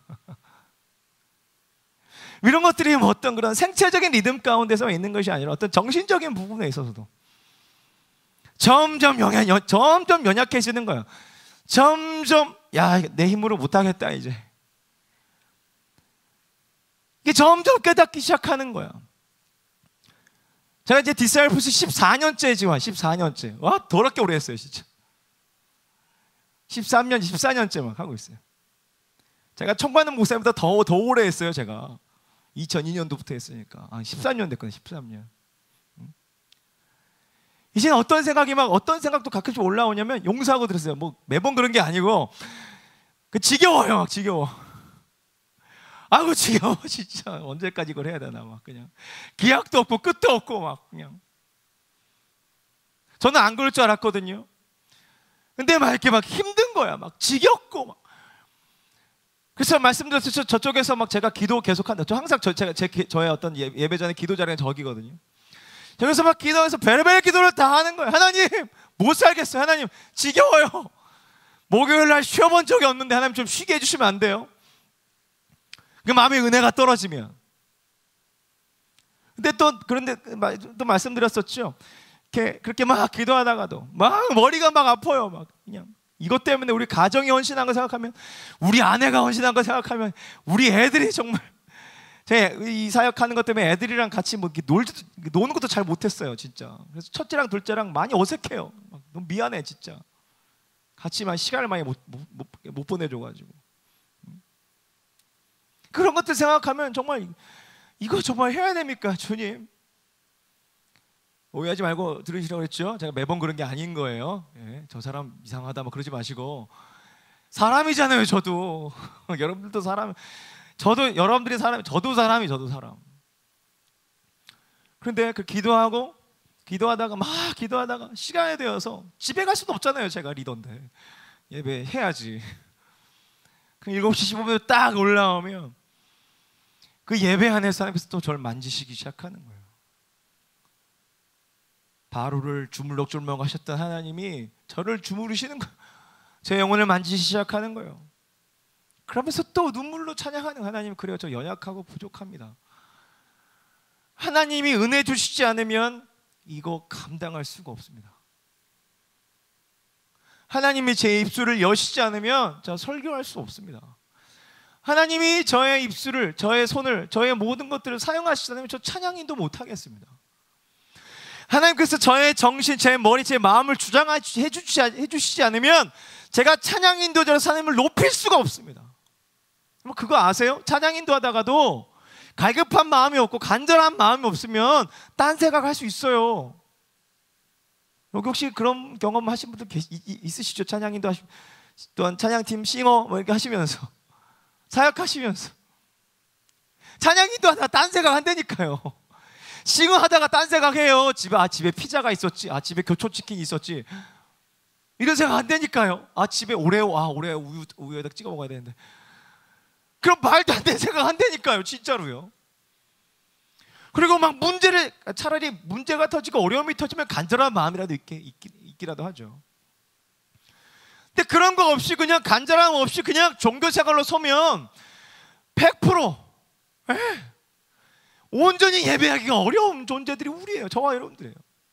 이런 것들이 뭐 어떤 그런 생체적인 리듬 가운데서 있는 것이 아니라 어떤 정신적인 부분에 있어서도 점점 연약해지는 거예요. 점점 내 힘으로 못하겠다 이제. 이게 점점 깨닫기 시작하는 거야. 제가 이제 디사이플스 14년째 지금 14년째. 와 더럽게 오래 했어요 진짜. 14년째 막 하고 있어요. 제가 청관은 목사님보다 더 오래 했어요. 제가 2002년도부터 했으니까 14년 됐거든요. 13년. 이제는 어떤 생각도 가끔씩 올라오냐면 용서하고 들었어요. 뭐 매번 그런 게 아니고 지겨워요. 막 지겨워. 아이고 지겨워 진짜. 언제까지 이걸 해야 되나 막 그냥 기약도 없고 끝도 없고 막 그냥. 저는 안 그럴 줄 알았거든요. 근데 막 이렇게 막 힘든 거야. 막 지겹고 막. 그래서 말씀드렸죠. 저쪽에서 막 제가 기도 계속한다. 저 항상 저의 어떤 예배 전에 기도 자리는 저기거든요. 저기서 막 기도해서 별의별 기도를 다 하는 거예요. 하나님 못 살겠어요. 하나님 지겨워요. 목요일 날 쉬어본 적이 없는데 하나님 좀 쉬게 해주시면 안 돼요? 그 마음의 은혜가 떨어지면. 근데 그런데 또 말씀드렸었죠. 그렇게 막 기도하다가도 막 머리가 막 아파요. 막 그냥 이것 때문에 우리 가정이 헌신한 거 생각하면, 우리 아내가 헌신한 거 생각하면, 우리 애들이 정말 제가 이 사역하는 것 때문에 애들이랑 같이 뭐 노는 것도 잘 못했어요 진짜. 그래서 첫째랑 둘째랑 많이 어색해요. 너무 미안해 진짜. 같이만 시간을 많이 못 보내줘가지고. 그런 것들 생각하면 정말 이거 정말 해야 됩니까 주님? 오해하지 말고 들으시라고 했죠. 제가 매번 그런 게 아닌 거예요. 예, 저 사람 이상하다 뭐 그러지 마시고, 사람이잖아요 저도. 여러분들도 사람, 여러분들이 사람, 저도 사람. 그런데 그 기도하다가 시간이 되어서 집에 갈 수도 없잖아요. 제가 리더인데 예배 해야지. 그 7시 15분에 딱 올라오면 그 예배하는 사람께서 또 저를 만지시기 시작하는 거예요. 바로를 주물럭주물럭 하셨던 하나님이 저를 주무르시는 거예요. 제 영혼을 만지시기 시작하는 거예요. 그러면서 또 눈물로 찬양하는 하나님, 그래요 저 연약하고 부족합니다. 하나님이 은혜 주시지 않으면 이거 감당할 수가 없습니다. 하나님이 제 입술을 여시지 않으면 저 설교할 수 없습니다. 하나님이 저의 입술을, 저의 손을, 저의 모든 것들을 사용하시지 않으면 저 찬양인도 못하겠습니다. 하나님께서 저의 정신, 제 머리, 제 마음을 주장해 주시지 않으면 제가 찬양 인도자로서 하나님을 높일 수가 없습니다. 그거 아세요? 찬양 인도하다가도 갈급한 마음이 없고 간절한 마음이 없으면 딴 생각할 수 있어요. 여기 혹시 그런 경험 하신 분들 있으시죠? 찬양 인도 하시면, 또한 찬양팀 싱어 뭐 이렇게 하시면서, 사역하시면서 찬양 인도하다가 딴 생각 한다니까요. 싱어하다가 딴 생각해요. 집에 피자가 있었지, 집에 교촌치킨이 있었지, 이런 생각 안 되니까요. 집에 오레오 우유에다 찍어 먹어야 되는데, 그럼 말도 안 되는 생각 안 되니까요. 진짜로요. 그리고 막 차라리 문제가 터지고 어려움이 터지면 간절한 마음이라도 있기라도 하죠. 근데 그런 거 없이 그냥 간절함 없이 그냥 종교 생활로 서면 100% 온전히 예배하기가 어려운 존재들이 우리예요. 저와 여러분들이에요.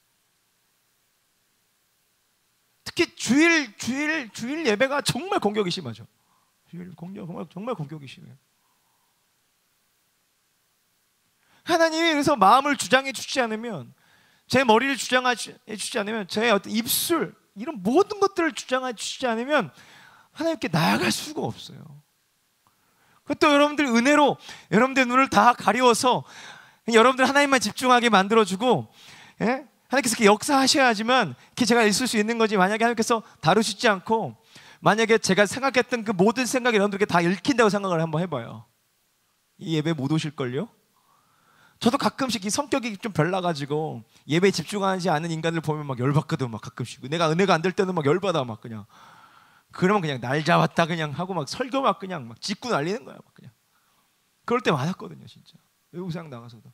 특히 주일 예배가 정말 공격이 심하죠. 정말 공격이 심해요. 하나님이 그래서 마음을 주장해 주시지 않으면 제 머리를 주장해 주지 않으면, 제 어떤 입술, 이런 모든 것들을 주장해 주지 않으면 하나님께 나아갈 수가 없어요. 그것도 여러분들 은혜로 여러분들 눈을 다 가리워서 여러분들 하나님만 집중하게 만들어주고, 예? 하나님께서 이렇게 역사하셔야지만 이렇게 제가 있을 수 있는 거지. 만약에 하나님께서 다루시지 않고, 만약에 제가 생각했던 그 모든 생각이 여러분들에게 다 읽힌다고 생각을 한번 해봐요. 이 예배 못 오실걸요? 저도 가끔씩 이 성격이 좀 별나가지고 예배에 집중하지 않는 인간들 보면 막 열받거든. 막 가끔씩 내가 은혜가 안 될 때는 막 열받아. 막 그냥 그러면 그냥 날 잡았다 그냥 하고 막 설교 막 그냥 막 짓고 날리는 거야. 막 그냥 그럴 때 많았거든요, 진짜. 외국상 나가서도.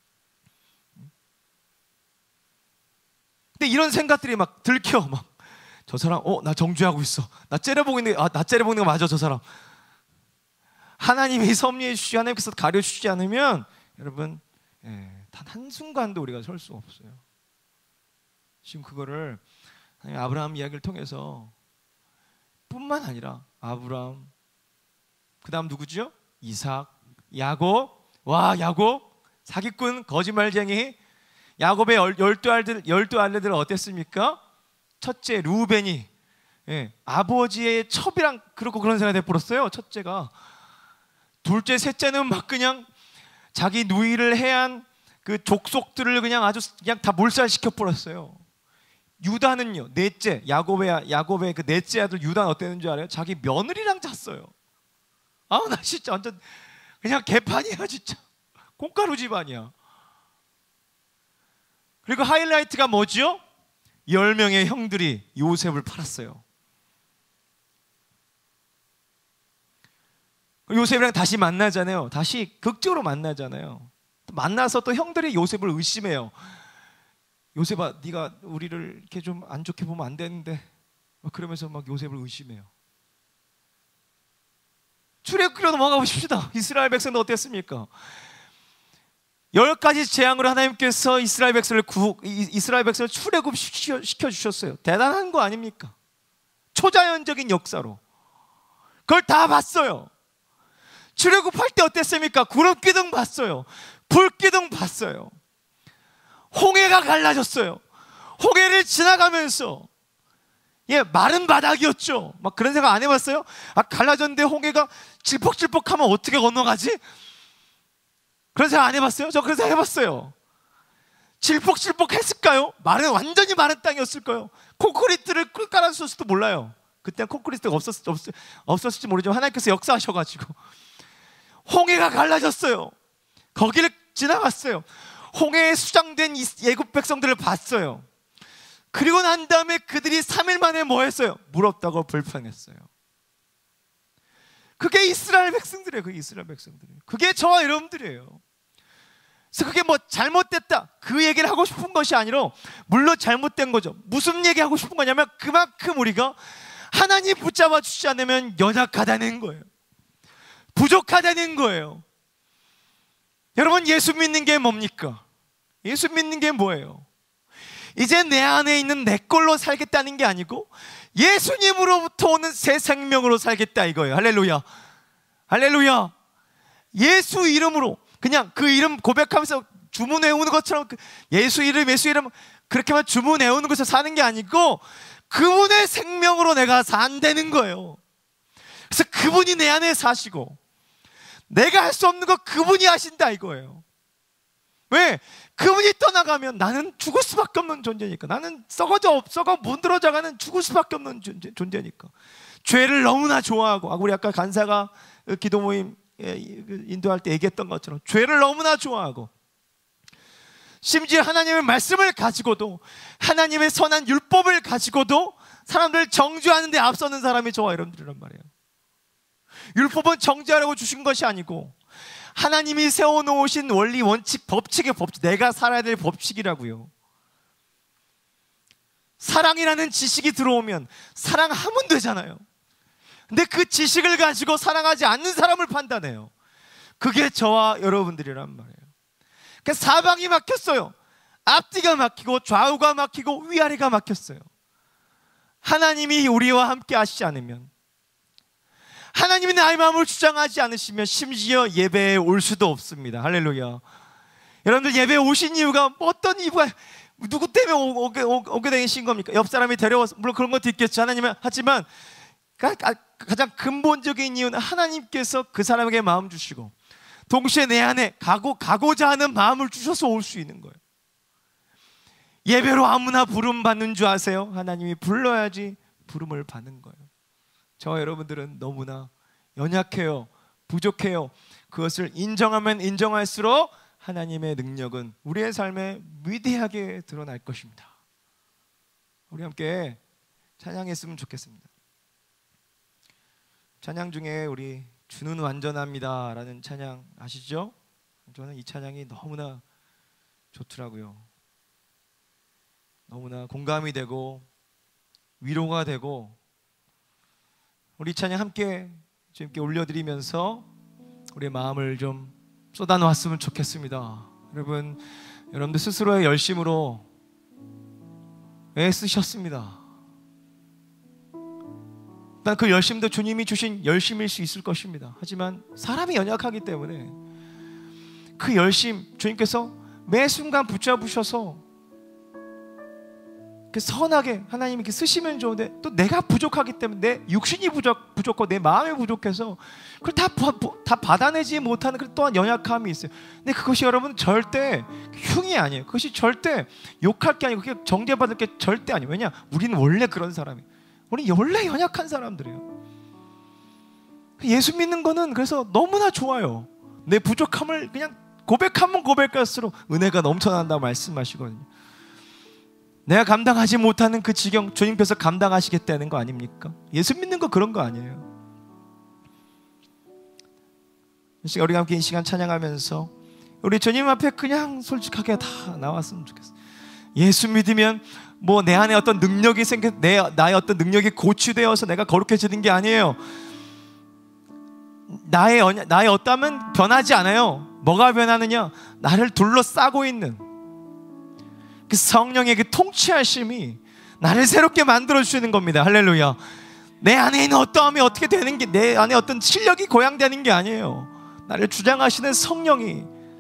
근데 이런 생각들이 막 들켜. 막 저 사람 나 정죄하고 있어. 나 째려보고 있는 나 째려보는 거 맞아, 저 사람. 하나님이 섭리해 주시고 하나님께서 가려주시지 않으면 여러분, 단 한순간도 우리가 설 수 없어요. 지금 그거를 아브라함 이야기를 통해서 뿐만 아니라 아브라함, 그 다음 누구죠? 이삭, 야곱. 와, 야곱 사기꾼, 거짓말쟁이. 야곱의 12아들들은 어땠습니까? 첫째 루벤이, 아버지의 첩이랑 그렇고 그런 생각이 돼버렸어요. 첫째가. 둘째, 셋째는 막 그냥 자기 누이를 해한 그 족속들을 그냥 아주 그냥 다 몰살시켜 버렸어요. 유다는요, 넷째, 야곱의 그 넷째 아들 유다는 어땠는 줄 알아요? 자기 며느리랑 잤어요. 나 진짜 완전 그냥 개판이야, 진짜. 콩가루 집안이야. 그리고 하이라이트가 뭐죠? 10명의 형들이 요셉을 팔았어요. 요셉이랑 다시 만나잖아요. 다시 극적으로 만나잖아요. 만나서 또 형들이 요셉을 의심해요. 요셉아, 네가 우리를 이렇게 좀 안 좋게 보면 안 되는데, 그러면서 막 요셉을 의심해요. 출애굽기로 넘어가 보십시다. 이스라엘 백성도 어땠습니까? 10가지 재앙으로 하나님께서 이스라엘 백성을 출애굽 시켜주셨어요. 대단한 거 아닙니까? 초자연적인 역사로 그걸 다 봤어요. 출애굽할 때 어땠습니까? 구름기둥 봤어요. 불기둥 봤어요. 홍해가 갈라졌어요. 홍해를 지나가면서, 마른 바닥이었죠. 막 그런 생각 안 해봤어요? 갈라졌는데 홍해가 질퍽질퍽하면 어떻게 건너가지? 그런 생각 안 해봤어요? 저 그런 생각 해봤어요. 질퍽질퍽했을까요? 완전히 마른 땅이었을까요? 콘크리트를 깔아줬을지도 몰라요. 그때는 콘크리트가 없었을지 모르지만 하나님께서 역사하셔가지고 홍해가 갈라졌어요. 거기를 지나갔어요. 홍해에 수장된 애굽 백성들을 봤어요. 그리고 난 다음에 그들이 3일 만에 뭐 했어요? 물 없다고 불평했어요. 그게 이스라엘 백성들이에요. 그게 이스라엘 백성들이에요. 그게 저와 여러분들이에요. 그래서 그게 뭐 잘못됐다, 그 얘기를 하고 싶은 것이 아니라, 물론 잘못된 거죠. 무슨 얘기하고 싶은 거냐면 그만큼 우리가 하나님 붙잡아 주지 않으면 연약하다는 거예요. 부족하다는 거예요. 여러분, 예수 믿는 게 뭡니까? 예수 믿는 게 뭐예요? 이제 내 안에 있는 내 걸로 살겠다는 게 아니고 예수님으로부터 오는 새 생명으로 살겠다 이거예요. 할렐루야, 할렐루야. 예수 이름으로 그냥 그 이름 고백하면서 주문 외우는 것처럼 예수 이름 그렇게만 주문 외우는 것을 사는 게 아니고 그분의 생명으로 내가 산다는 거예요. 그래서 그분이 내 안에 사시고 내가 할 수 없는 거 그분이 하신다 이거예요. 왜? 그분이 떠나가면 나는 죽을 수밖에 없는 존재니까. 나는 썩어 문드러져가는 죽을 수밖에 없는 존재니까. 죄를 너무나 좋아하고, 우리 아까 간사가 기도 모임 인도할 때 얘기했던 것처럼 죄를 너무나 좋아하고, 심지어 하나님의 말씀을 가지고도, 하나님의 선한 율법을 가지고도 사람들을 정죄하는 데 앞서는 사람이 저와 여러분들이란 말이에요. 율법은 정죄하려고 주신 것이 아니고 하나님이 세워놓으신 원리, 원칙, 법칙의 법칙, 내가 살아야 될 법칙이라고요. 사랑이라는 지식이 들어오면 사랑하면 되잖아요. 근데 그 지식을 가지고 사랑하지 않는 사람을 판단해요. 그게 저와 여러분들이란 말이에요. 그러니까 사방이 막혔어요. 앞뒤가 막히고 좌우가 막히고 위아래가 막혔어요. 하나님이 우리와 함께 하시지 않으면, 하나님이 나의 마음을 주장하지 않으시면 심지어 예배에 올 수도 없습니다. 할렐루야. 여러분들 예배에 오신 이유가 어떤 이유가, 누구 때문에 오게 되신 겁니까? 옆 사람이 데려와서, 물론 그런 것도 있겠죠. 하나님은 하지만 가장 근본적인 이유는 하나님께서 그 사람에게 마음 주시고 동시에 내 안에 가고자 하는 마음을 주셔서 올 수 있는 거예요. 예배로 아무나 부름 받는 줄 아세요? 하나님이 불러야지 부름을 받는 거예요. 저와 여러분들은 너무나 연약해요. 부족해요. 그것을 인정하면 인정할수록 하나님의 능력은 우리의 삶에 위대하게 드러날 것입니다. 우리 함께 찬양했으면 좋겠습니다. 찬양 중에 우리 주는 완전합니다 라는 찬양 아시죠? 저는 이 찬양이 너무나 좋더라고요. 너무나 공감이 되고 위로가 되고, 우리 찬양 함께 주님께 올려드리면서 우리의 마음을 좀 쏟아놓았으면 좋겠습니다. 여러분들 스스로의 열심으로 애쓰셨습니다. 일단 그 열심도 주님이 주신 열심일 수 있을 것입니다. 하지만 사람이 연약하기 때문에 그 열심 주님께서 매 순간 붙잡으셔서 선하게 하나님이 이렇게 쓰시면 좋은데, 또 내가 부족하기 때문에 내 육신이 부족하고 내 마음이 부족해서 그걸 다 받아내지 못하는 그런 또한 연약함이 있어요. 근데 그것이 여러분 절대 흉이 아니에요. 그것이 절대 욕할 게 아니고 그게 정죄받을 게 절대 아니에요. 왜냐? 우리는 원래 그런 사람이에요. 우리 원래 연약한 사람들이에요. 예수 믿는 거는 그래서 너무나 좋아요. 내 부족함을 그냥 고백하면 고백할수록 은혜가 넘쳐난다 말씀하시거든요. 내가 감당하지 못하는 그 지경 주님께서 감당하시겠다는 거 아닙니까? 예수 믿는 거 그런 거 아니에요. 우리가 함께 이 시간 찬양하면서 우리 주님 앞에 그냥 솔직하게 다 나왔으면 좋겠어요. 예수 믿으면 뭐 내 안에 어떤 능력이 나의 어떤 능력이 고취되어서 내가 거룩해지는 게 아니에요. 나의 어떠함은 변하지 않아요. 뭐가 변하느냐? 나를 둘러싸고 있는 그 성령의 그 통치하심이 나를 새롭게 만들어주시는 겁니다. 할렐루야. 내 안에 있는 어떠함이 어떻게 되는 게, 내 안에 어떤 실력이 고양되는 게 아니에요. 나를 주장하시는 성령이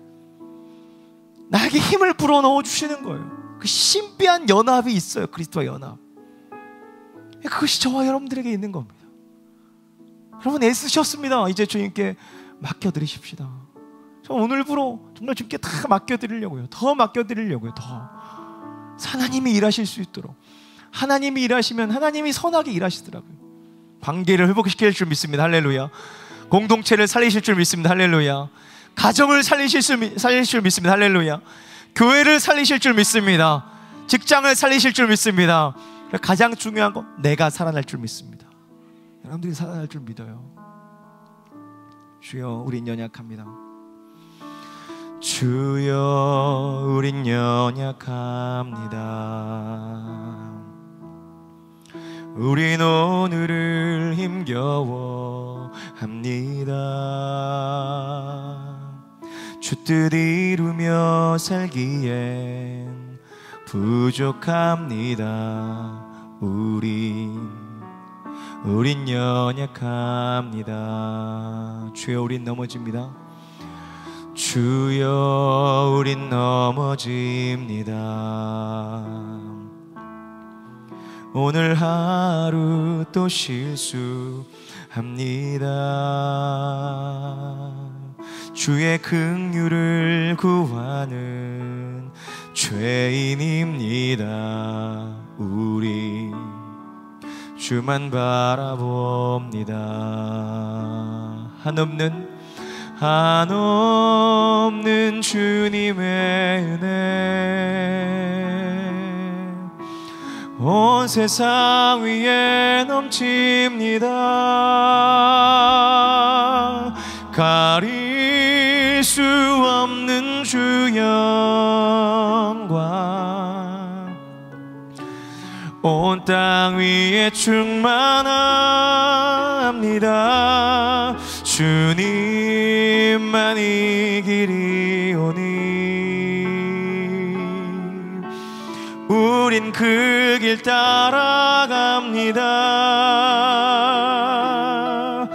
나에게 힘을 불어넣어 주시는 거예요. 그 신비한 연합이 있어요. 그리스도와 연합. 그것이 저와 여러분들에게 있는 겁니다. 여러분 애쓰셨습니다. 이제 주님께 맡겨드리십시다. 저 오늘부로 정말 주님께 다 맡겨드리려고요. 더 맡겨드리려고요. 더 하나님이 일하실 수 있도록. 하나님이 일하시면 하나님이 선하게 일하시더라고요. 관계를 회복시킬 줄 믿습니다. 할렐루야. 공동체를 살리실 줄 믿습니다. 할렐루야. 가정을 살리실 줄 믿습니다. 할렐루야. 교회를 살리실 줄 믿습니다. 직장을 살리실 줄 믿습니다. 가장 중요한 건 내가 살아날 줄 믿습니다. 여러분들이 살아날 줄 믿어요. 주여, 우린 연약합니다. 주여, 우린 연약합니다. 우린 오늘을 힘겨워 합니다. 주 뜻 이루며 살기엔 부족합니다. 우린 연약합니다. 주여, 우린 넘어집니다. 주여, 우린 넘어집니다. 오늘 하루 또 실수합니다. 주의 긍휼을 구하는 죄인입니다. 우리 주만 바라봅니다. 한없는 주님의 은혜 온 세상 위에 넘칩니다. 가릴 수 없는 주 영광 온 땅 위에 충만합니다. 주님만이 길이오니 우린 그 길 따라갑니다.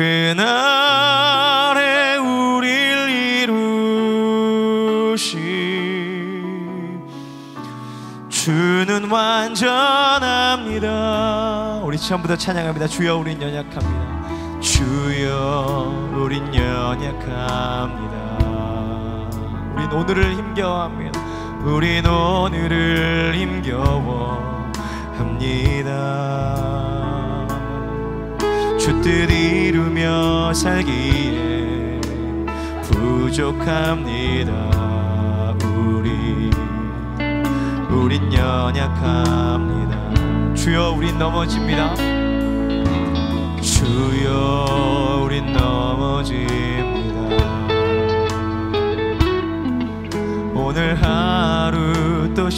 그날에 우릴 이루시 연약합니다. 우리 처음부터 찬양합니다. 주여 우린 연약합니다. 주여 우린 연약합니다. 우린 오늘을 힘겨워합니다. 우린 오늘을 힘겨워합니다. 주 뜻 이루며 살기에 부족합니다. 우린 연약합니다. 주여 우린 넘어집니다. 주여 우린 넘어집니다. 오늘 하루 또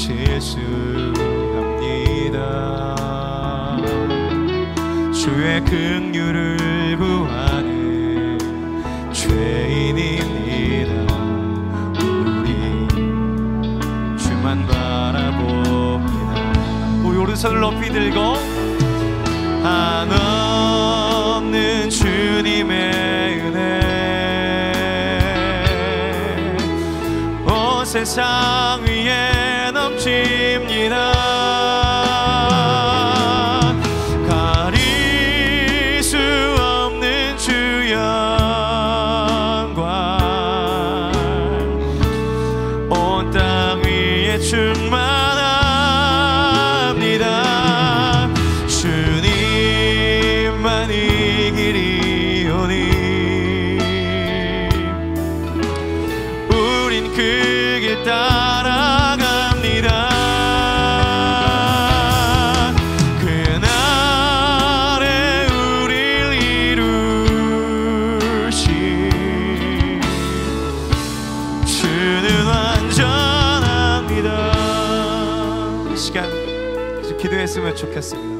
실수합니다. 주의 긍휼을 구하는 죄인입니다. 우리 주만 바라봅니다. 우리 오른손을 높이 들고 한없는 주님의 은혜 온 세상 위에 넘칩니다. 가릴 수 없는 주 영광 온 땅 위에 충만합니다. 주님만이 길이오니 우린 그 길 따라갑니다. 그날에 우릴 이루신 주는 완전합니다. 이 시간 기도했으면 좋겠습니다.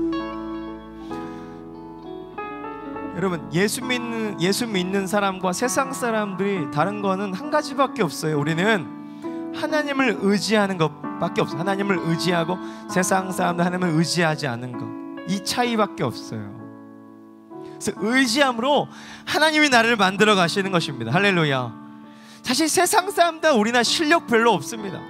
여러분, 예수 믿는 사람과 세상 사람들이 다른 거는 한 가지밖에 없어요. 우리는 하나님을 의지하는 것밖에 없어요. 하나님을 의지하고 세상 사람들 하나님을 의지하지 않는 것, 이 차이밖에 없어요. 그래서 의지함으로 하나님이 나를 만들어 가시는 것입니다. 할렐루야. 사실 세상 사람들은 우리나 실력 별로 없습니다.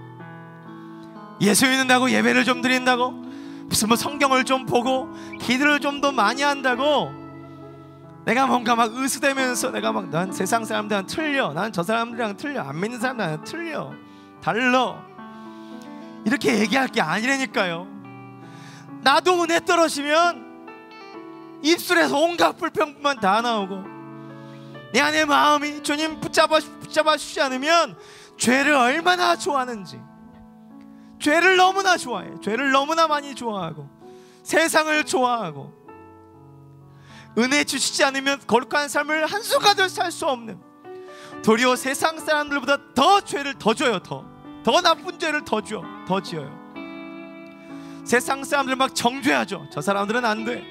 예수 믿는다고 예배를 좀 드린다고 무슨 뭐 성경을 좀 보고 기도를 좀 더 많이 한다고 내가 뭔가 막 으스대면서 내가 막 난 세상 사람들이랑 틀려, 난 저 사람들이랑 틀려, 안 믿는 사람들이랑 틀려, 달러, 이렇게 얘기할 게 아니라니까요. 나도 은혜 떨어지면 입술에서 온갖 불평만 다 나오고 내 안에 마음이 주님 붙잡아 주지 않으면 죄를 얼마나 좋아하는지, 죄를 너무나 좋아해, 죄를 너무나 많이 좋아하고 세상을 좋아하고 은혜 주시지 않으면 거룩한 삶을 한순간도 살 수 없는, 도리어 세상 사람들보다 더 죄를 더 줘요. 더 나쁜 죄를 더 지어요. 세상 사람들 막 정죄하죠. 저 사람들은 안 돼.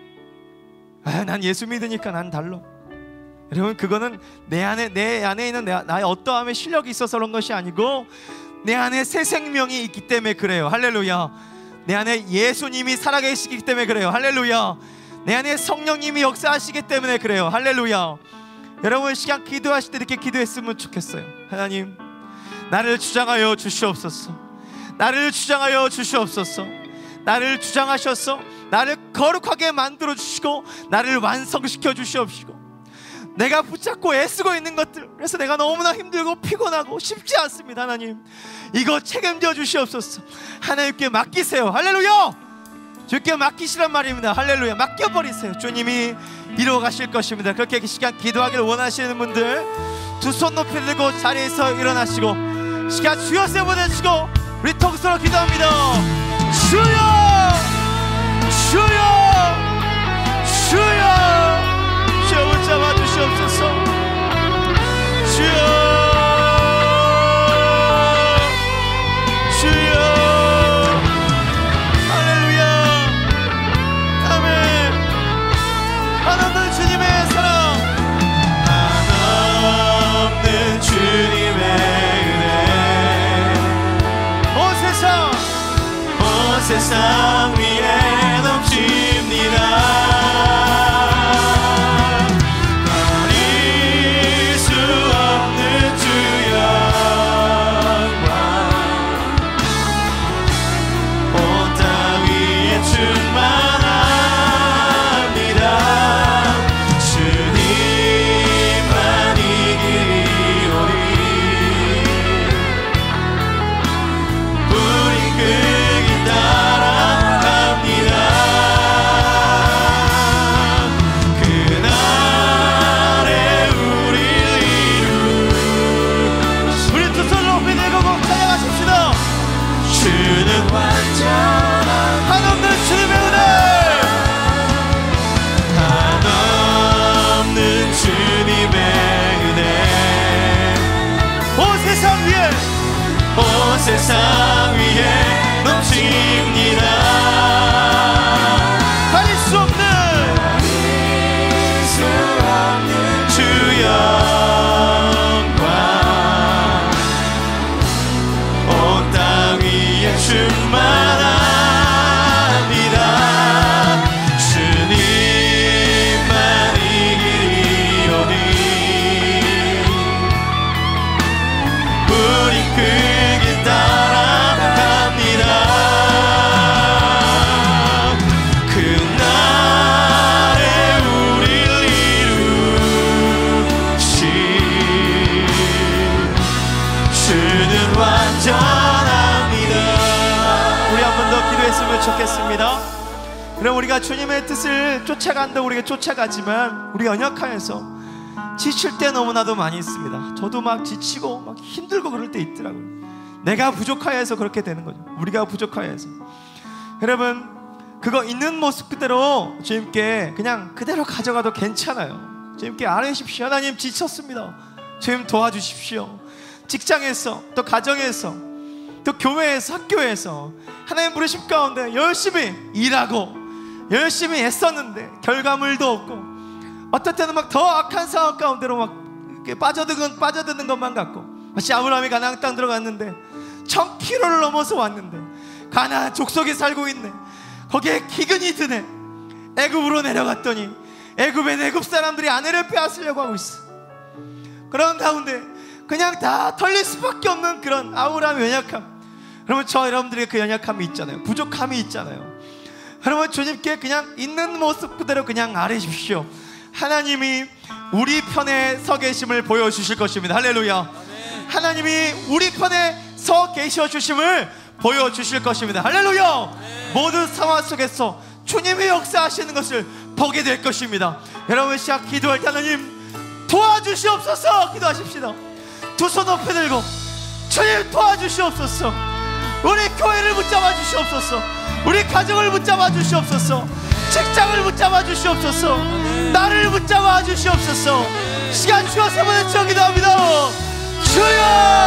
난 예수 믿으니까 난 달라. 여러분, 그거는 내 안에 있는 나의 어떠함의 실력이 있어서 그런 것이 아니고 내 안에 새 생명이 있기 때문에 그래요. 할렐루야. 내 안에 예수님이 살아계시기 때문에 그래요. 할렐루야. 내 안에 성령님이 역사하시기 때문에 그래요. 할렐루야. 여러분, 시간 기도하실 때 이렇게 기도했으면 좋겠어요. 하나님, 나를 주장하여 주시옵소서. 나를 주장하여 주시옵소서. 나를 주장하셔서 나를 거룩하게 만들어 주시고 나를 완성시켜 주시옵시고, 내가 붙잡고 애쓰고 있는 것들, 그래서 내가 너무나 힘들고 피곤하고 쉽지 않습니다. 하나님, 이거 책임져 주시옵소서. 하나님께 맡기세요. 할렐루야. 주께 맡기시란 말입니다. 할렐루야. 맡겨버리세요. 주님이 이루어 가실 것입니다. 그렇게 이 시간 기도하기를 원하시는 분들 두 손 높이 들고 자리에서 일어나시고 시간 주여서 보내주시고 우리 통수로 기도합니다. 주여, 주여, 주여, 주여 붙잡아 주시옵소서. 주여, 세상 세상 위에 넘칩니다. 가릴 수 없는 주 영광 온 땅 위에 충만합니다. 주님만 이기리오니 우리 그 길 따라갑니다. 그날에 우릴 이루신 주는 완전합니다. 우리 한 번 더 기도했으면 좋겠습니다. 그럼 우리가 주님의 뜻을 쫓아간다 우리가 쫓아가지만 우리 연약하여서 지칠 때 너무나도 많이 있습니다. 저도 막 지치고 막 힘들고 그럴 때 있더라고요. 내가 부족하여서 그렇게 되는 거죠. 우리가 부족하여서. 여러분 그거 있는 모습 그대로 주님께 그냥 그대로 가져가도 괜찮아요. 주님께 아뢰십시오. 하나님 지쳤습니다. 주님 도와주십시오. 직장에서 또 가정에서 또 교회에서 학교에서 하나님 부르심 가운데 열심히 일하고 열심히 애썼는데 결과물도 없고 어떨 때는 막 더 악한 상황 가운데로 막 이렇게 빠져드는 것만 같고 마치 아브라함이 가나안 땅 들어갔는데 1000km를 넘어서 왔는데 가나안 족속에 살고 있네. 거기에 기근이 드네. 애굽으로 내려갔더니 애굽의 내굽 사람들이 아내를 빼앗으려고 하고 있어. 그런 가운데 그냥 다 털릴 수밖에 없는 그런 아브라함의 연약함. 그러면 저 여러분들의 그 연약함이 있잖아요. 부족함이 있잖아요. 여러분 주님께 그냥 있는 모습 그대로 그냥 아뢰십시오. 하나님이 우리 편에 서 계심을 보여주실 것입니다. 할렐루야. 하나님이 우리 편에 서 계셔 주심을 보여주실 것입니다. 할렐루야. 모든 상황 속에서 주님의 역사하시는 것을 보게 될 것입니다. 여러분 시작 기도할 때 하나님 도와주시옵소서 기도하십시다. 두 손 높이 들고 주님 도와주시옵소서. 우리 교회를 붙잡아 주시옵소서. 우리 가정을 붙잡아 주시옵소서. 직장을 붙잡아 주시옵소서. 나를 붙잡아 주시옵소서. 시간 주어서 한번 외쳐 기도합니다. 주여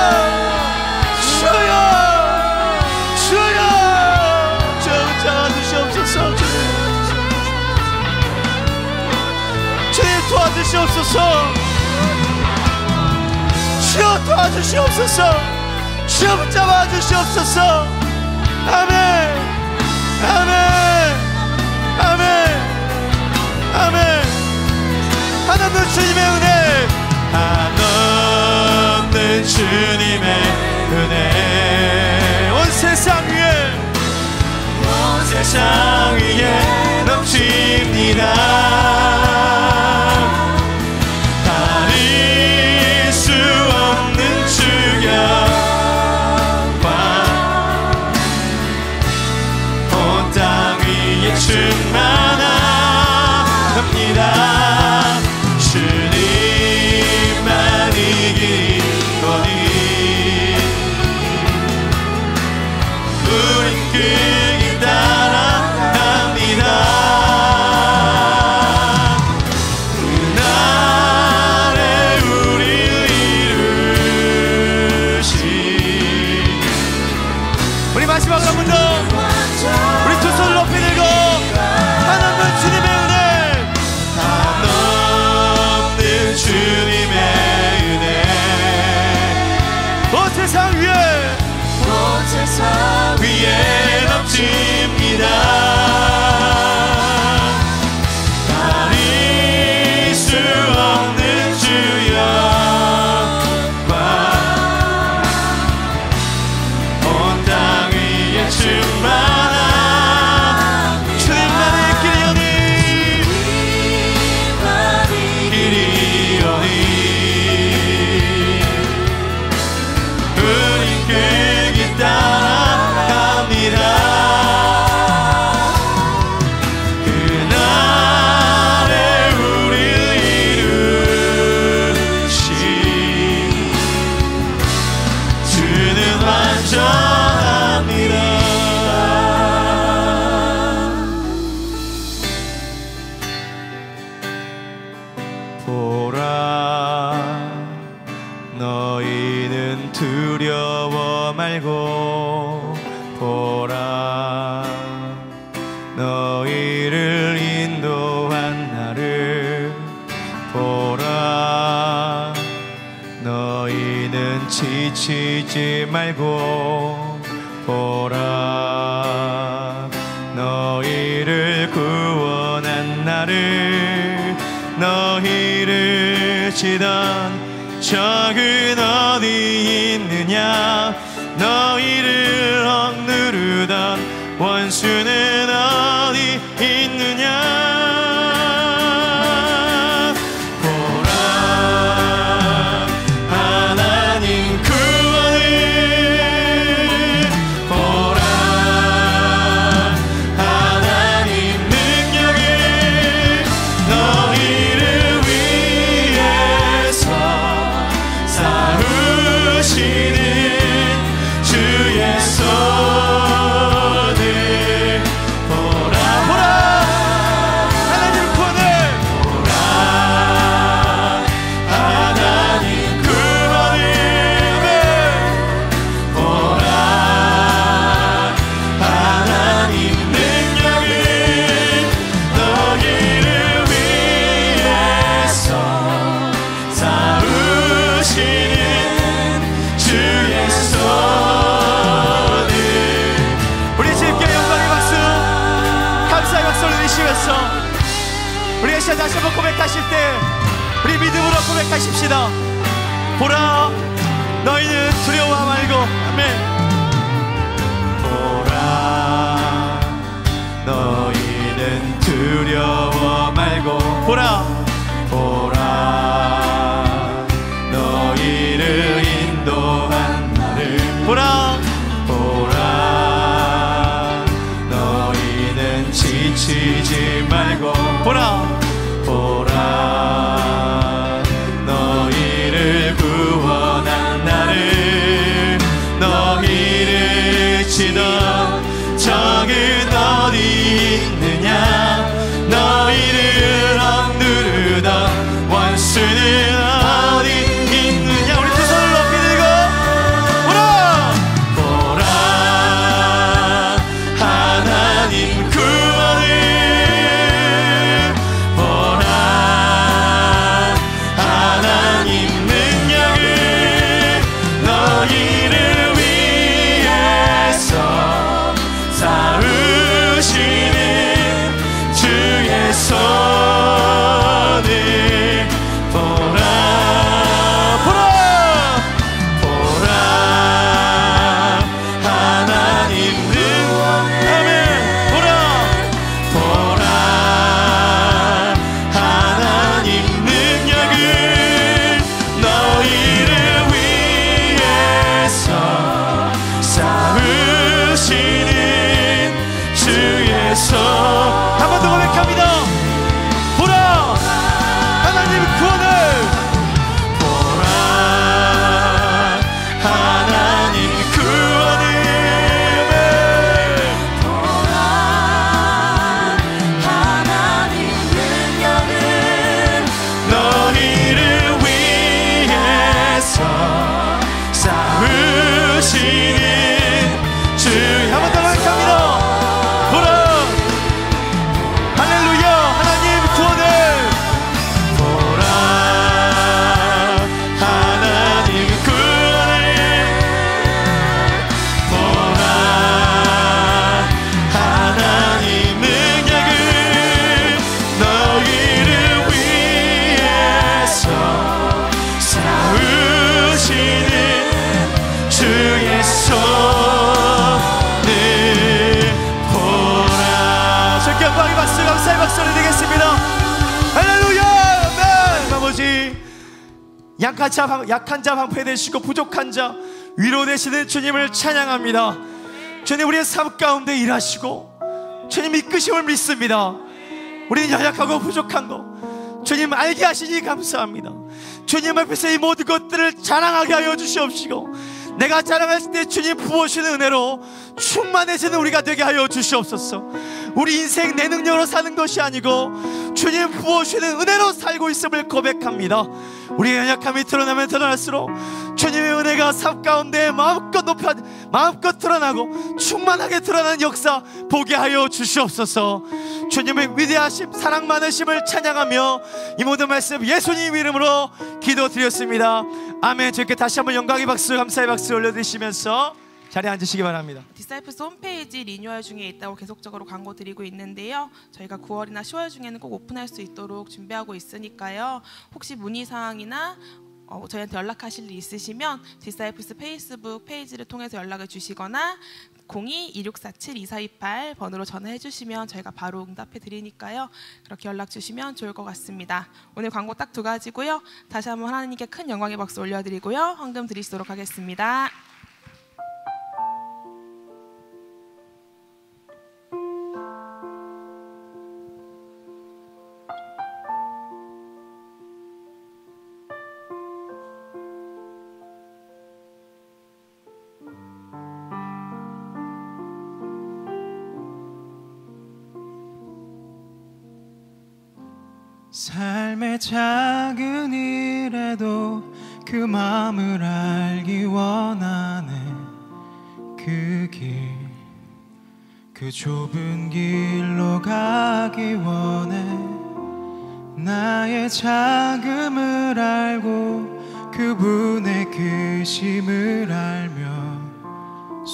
주여 주여 주여 붙잡아 주시옵소서. 주님 도와주시옵소서. 주여 도와주시옵소서. 주여 붙잡아 주시옵소서. 아멘 아멘 아멘 아멘. 한없는 주님의 은혜 한없는 주님의 은혜 온 세상 위에 넘칩니다. 가릴 수 없는 주 영광 온 땅 위에 충만합니다. 주님만 이기거니 너희를 인도한 나를 보라. 너희는 지치지 말고 보라. 너희를 구원한 나를, 너희를 치던 적은 어디 있느냐. 너희를 억누르던 원수는 어디 있느냐. 우리가 시작 다시 한번 고백하실 때 우리 믿음으로 고백하십시다. 보라, 너희는 두려워 말고. 아멘. 보라, 너희는 두려워 말고. 보라, 보라, 너희를 인도한 나를. 보라, 보라, 너희는 지치지 말고. 보라, 보라, 너희를 구원한 나를, 너희를 치던 적은 어디 있느냐. 너희를 억누르던 원수는 어디 있느냐. 우리 두 손을 높이 들고 보라, 보라, 하나님 구원을. 한번 더 고백합니다. 보라, 하나님 구원을. 보라, 하나님 구원을. 보라, 하나님 능력을. 너희를 위해서 싸우시는 주. 한번 더 고백합니다. 감사의 박수를 드리겠습니다. 할렐루야. 아멘. 아버지, 약한 자 방패되시고 부족한 자 위로되시는 주님을 찬양합니다. 주님, 우리의 삶 가운데 일하시고 주님 이끄심을 믿습니다. 우리는 연약하고 부족한 거 주님 알게 하시니 감사합니다. 주님 앞에서 이 모든 것들을 자랑하게 하여 주시옵시고, 내가 자랑할 때 주님 부어주시는 은혜로 충만해지는 우리가 되게 하여 주시옵소서. 우리 인생 내 능력으로 사는 것이 아니고 주님 부어주시는 은혜로 살고 있음을 고백합니다. 우리의 연약함이 드러나면 드러날수록 주님의 은혜가 삶 가운데 마음껏 드러나고 충만하게 드러나는 역사 보게 하여 주시옵소서. 주님의 위대하심 사랑 많으심을 찬양하며 이 모든 말씀 예수님 이름으로 기도드렸습니다. 아멘. 저희께 다시 한번 영광의 박수, 감사의 박수 올려드리시면서 자리에 앉으시기 바랍니다. 디사이플스 홈페이지 리뉴얼 중에 있다고 계속적으로 광고 드리고 있는데요. 저희가 9월이나 10월 중에는 꼭 오픈할 수 있도록 준비하고 있으니까요. 혹시 문의사항이나 저희한테 연락하실 일 있으시면 디사이플스 페이스북 페이지를 통해서 연락을 주시거나 02-2647-2428 번호로 전화해 주시면 저희가 바로 응답해 드리니까요. 그렇게 연락 주시면 좋을 것 같습니다. 오늘 광고 딱 2가지고요. 다시 한번 하나님께 큰 영광의 박수 올려드리고요. 헌금 드리시도록 하겠습니다. 삶의 작은 일에도 그 마음을 알기 원하네. 그 길, 그 좁은 길로 가기 원해. 나의 작음을 알고 그분의 크심을 알며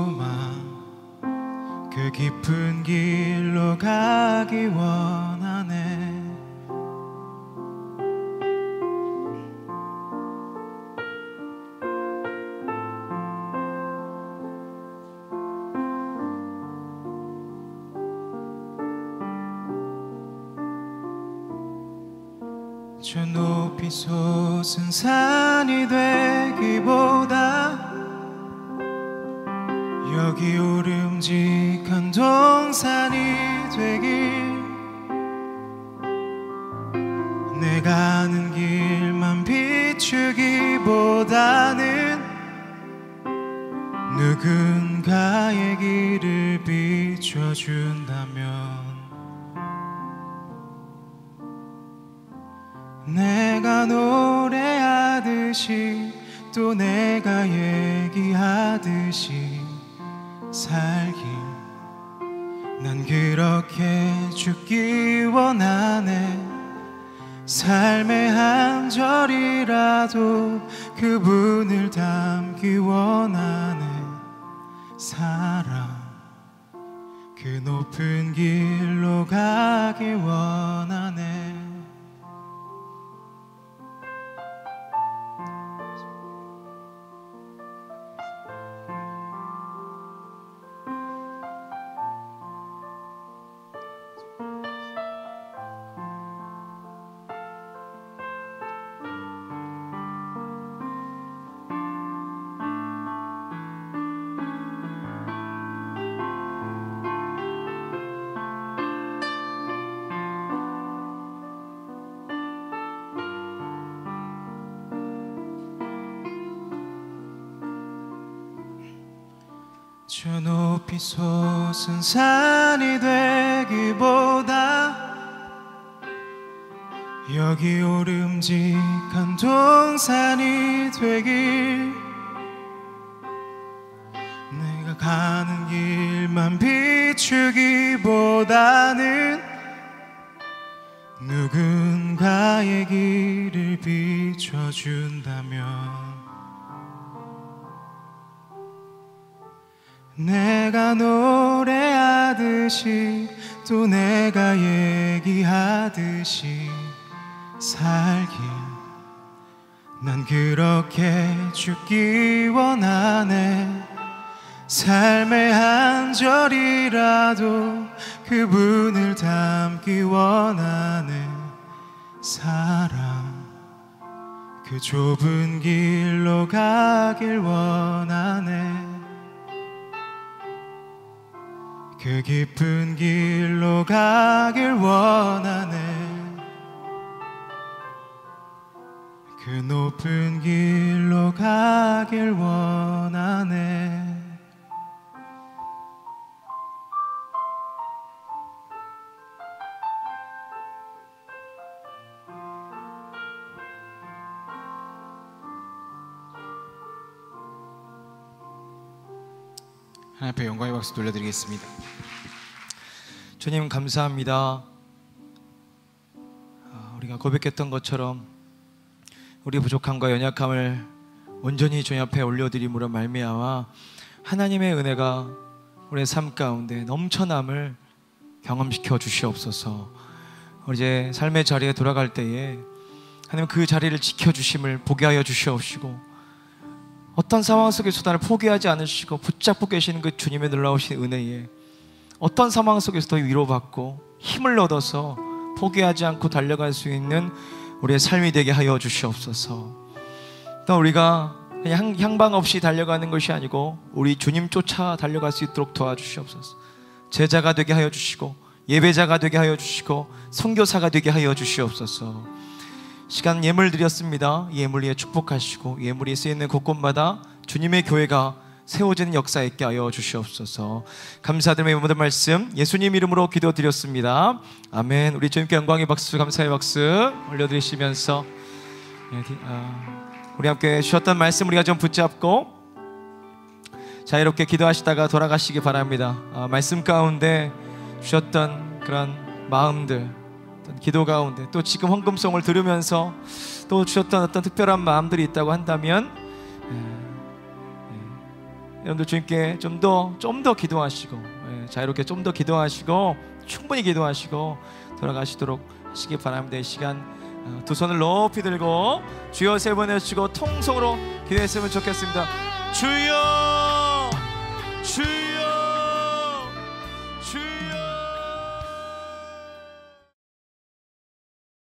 소망, 그 깊은 길로 가기 원하네. 저 높이 솟은 산이 되기보다 여기 오름직한 동산이 되길. 내가 아는 길만 비추기보다는 누군가의 길을 비춰준다면 내가 노래하듯이 또 내가 얘기하듯이 살길 난 그렇게 죽기 원하네. 삶의 한 절이라도 그분을 담기 원하네. 사랑 그 높은 길로 가길 원하네. 저 높이 솟은 산이 되기보다 여기 오름직한 동산이 되길. 내가 가는 길만 비추기보다는 누군가의 길을 비춰준다면 내가 노래하듯이 또 내가 얘기하듯이 살길 난 그렇게 죽기 원하네. 삶의 한 절이라도 그분을 담기 원하네. 사랑 그 좁은 길로 가길 원하네. 그 깊은 길로 가길 원하네. 그 높은 길로 가길 원하네. 하나님 앞에 영광의 박수 돌려드리겠습니다. 주님 감사합니다. 우리가 고백했던 것처럼 우리 부족함과 연약함을 온전히 주님 앞에 올려드림으로 말미암아 하나님의 은혜가 우리의 삶 가운데 넘쳐남을 경험시켜 주시옵소서. 우리 이제 삶의 자리에 돌아갈 때에 하나님 그 자리를 지켜주심을 보게 하여 주시옵시고, 어떤 상황 속에서도 나를 포기하지 않으시고 붙잡고 계시는 그 주님의 놀라우신 은혜에 어떤 상황 속에서도 위로받고 힘을 얻어서 포기하지 않고 달려갈 수 있는 우리의 삶이 되게 하여 주시옵소서. 또 우리가 그냥 향방 없이 달려가는 것이 아니고 우리 주님 쫓아 달려갈 수 있도록 도와주시옵소서. 제자가 되게 하여 주시고 예배자가 되게 하여 주시고 선교사가 되게 하여 주시옵소서. 시간 예물 드렸습니다. 예물 위에 축복하시고 예물이 쓰이는 곳곳마다 주님의 교회가 세워지는 역사 있게 하여 주시옵소서. 감사드리며 모든 말씀 예수님 이름으로 기도드렸습니다. 아멘. 우리 주님께 영광의 박수, 감사의 박수 올려드리시면서 우리 함께 주셨던 말씀 우리가 좀 붙잡고 자유롭게 기도하시다가 돌아가시기 바랍니다. 말씀 가운데 주셨던 그런 마음들, 어떤 기도 가운데 또 지금 헌금송을 들으면서 또 주셨던 어떤 특별한 마음들이 있다고 한다면 여러분들 주님께 좀 더 기도하시고 자유롭게 좀 더 기도하시고 충분히 기도하시고 돌아가시도록 하시기 바랍니다. 이 시간 두 손을 높이 들고 주여 세 번 외치고 통성으로 기도했으면 좋겠습니다. 주여 주여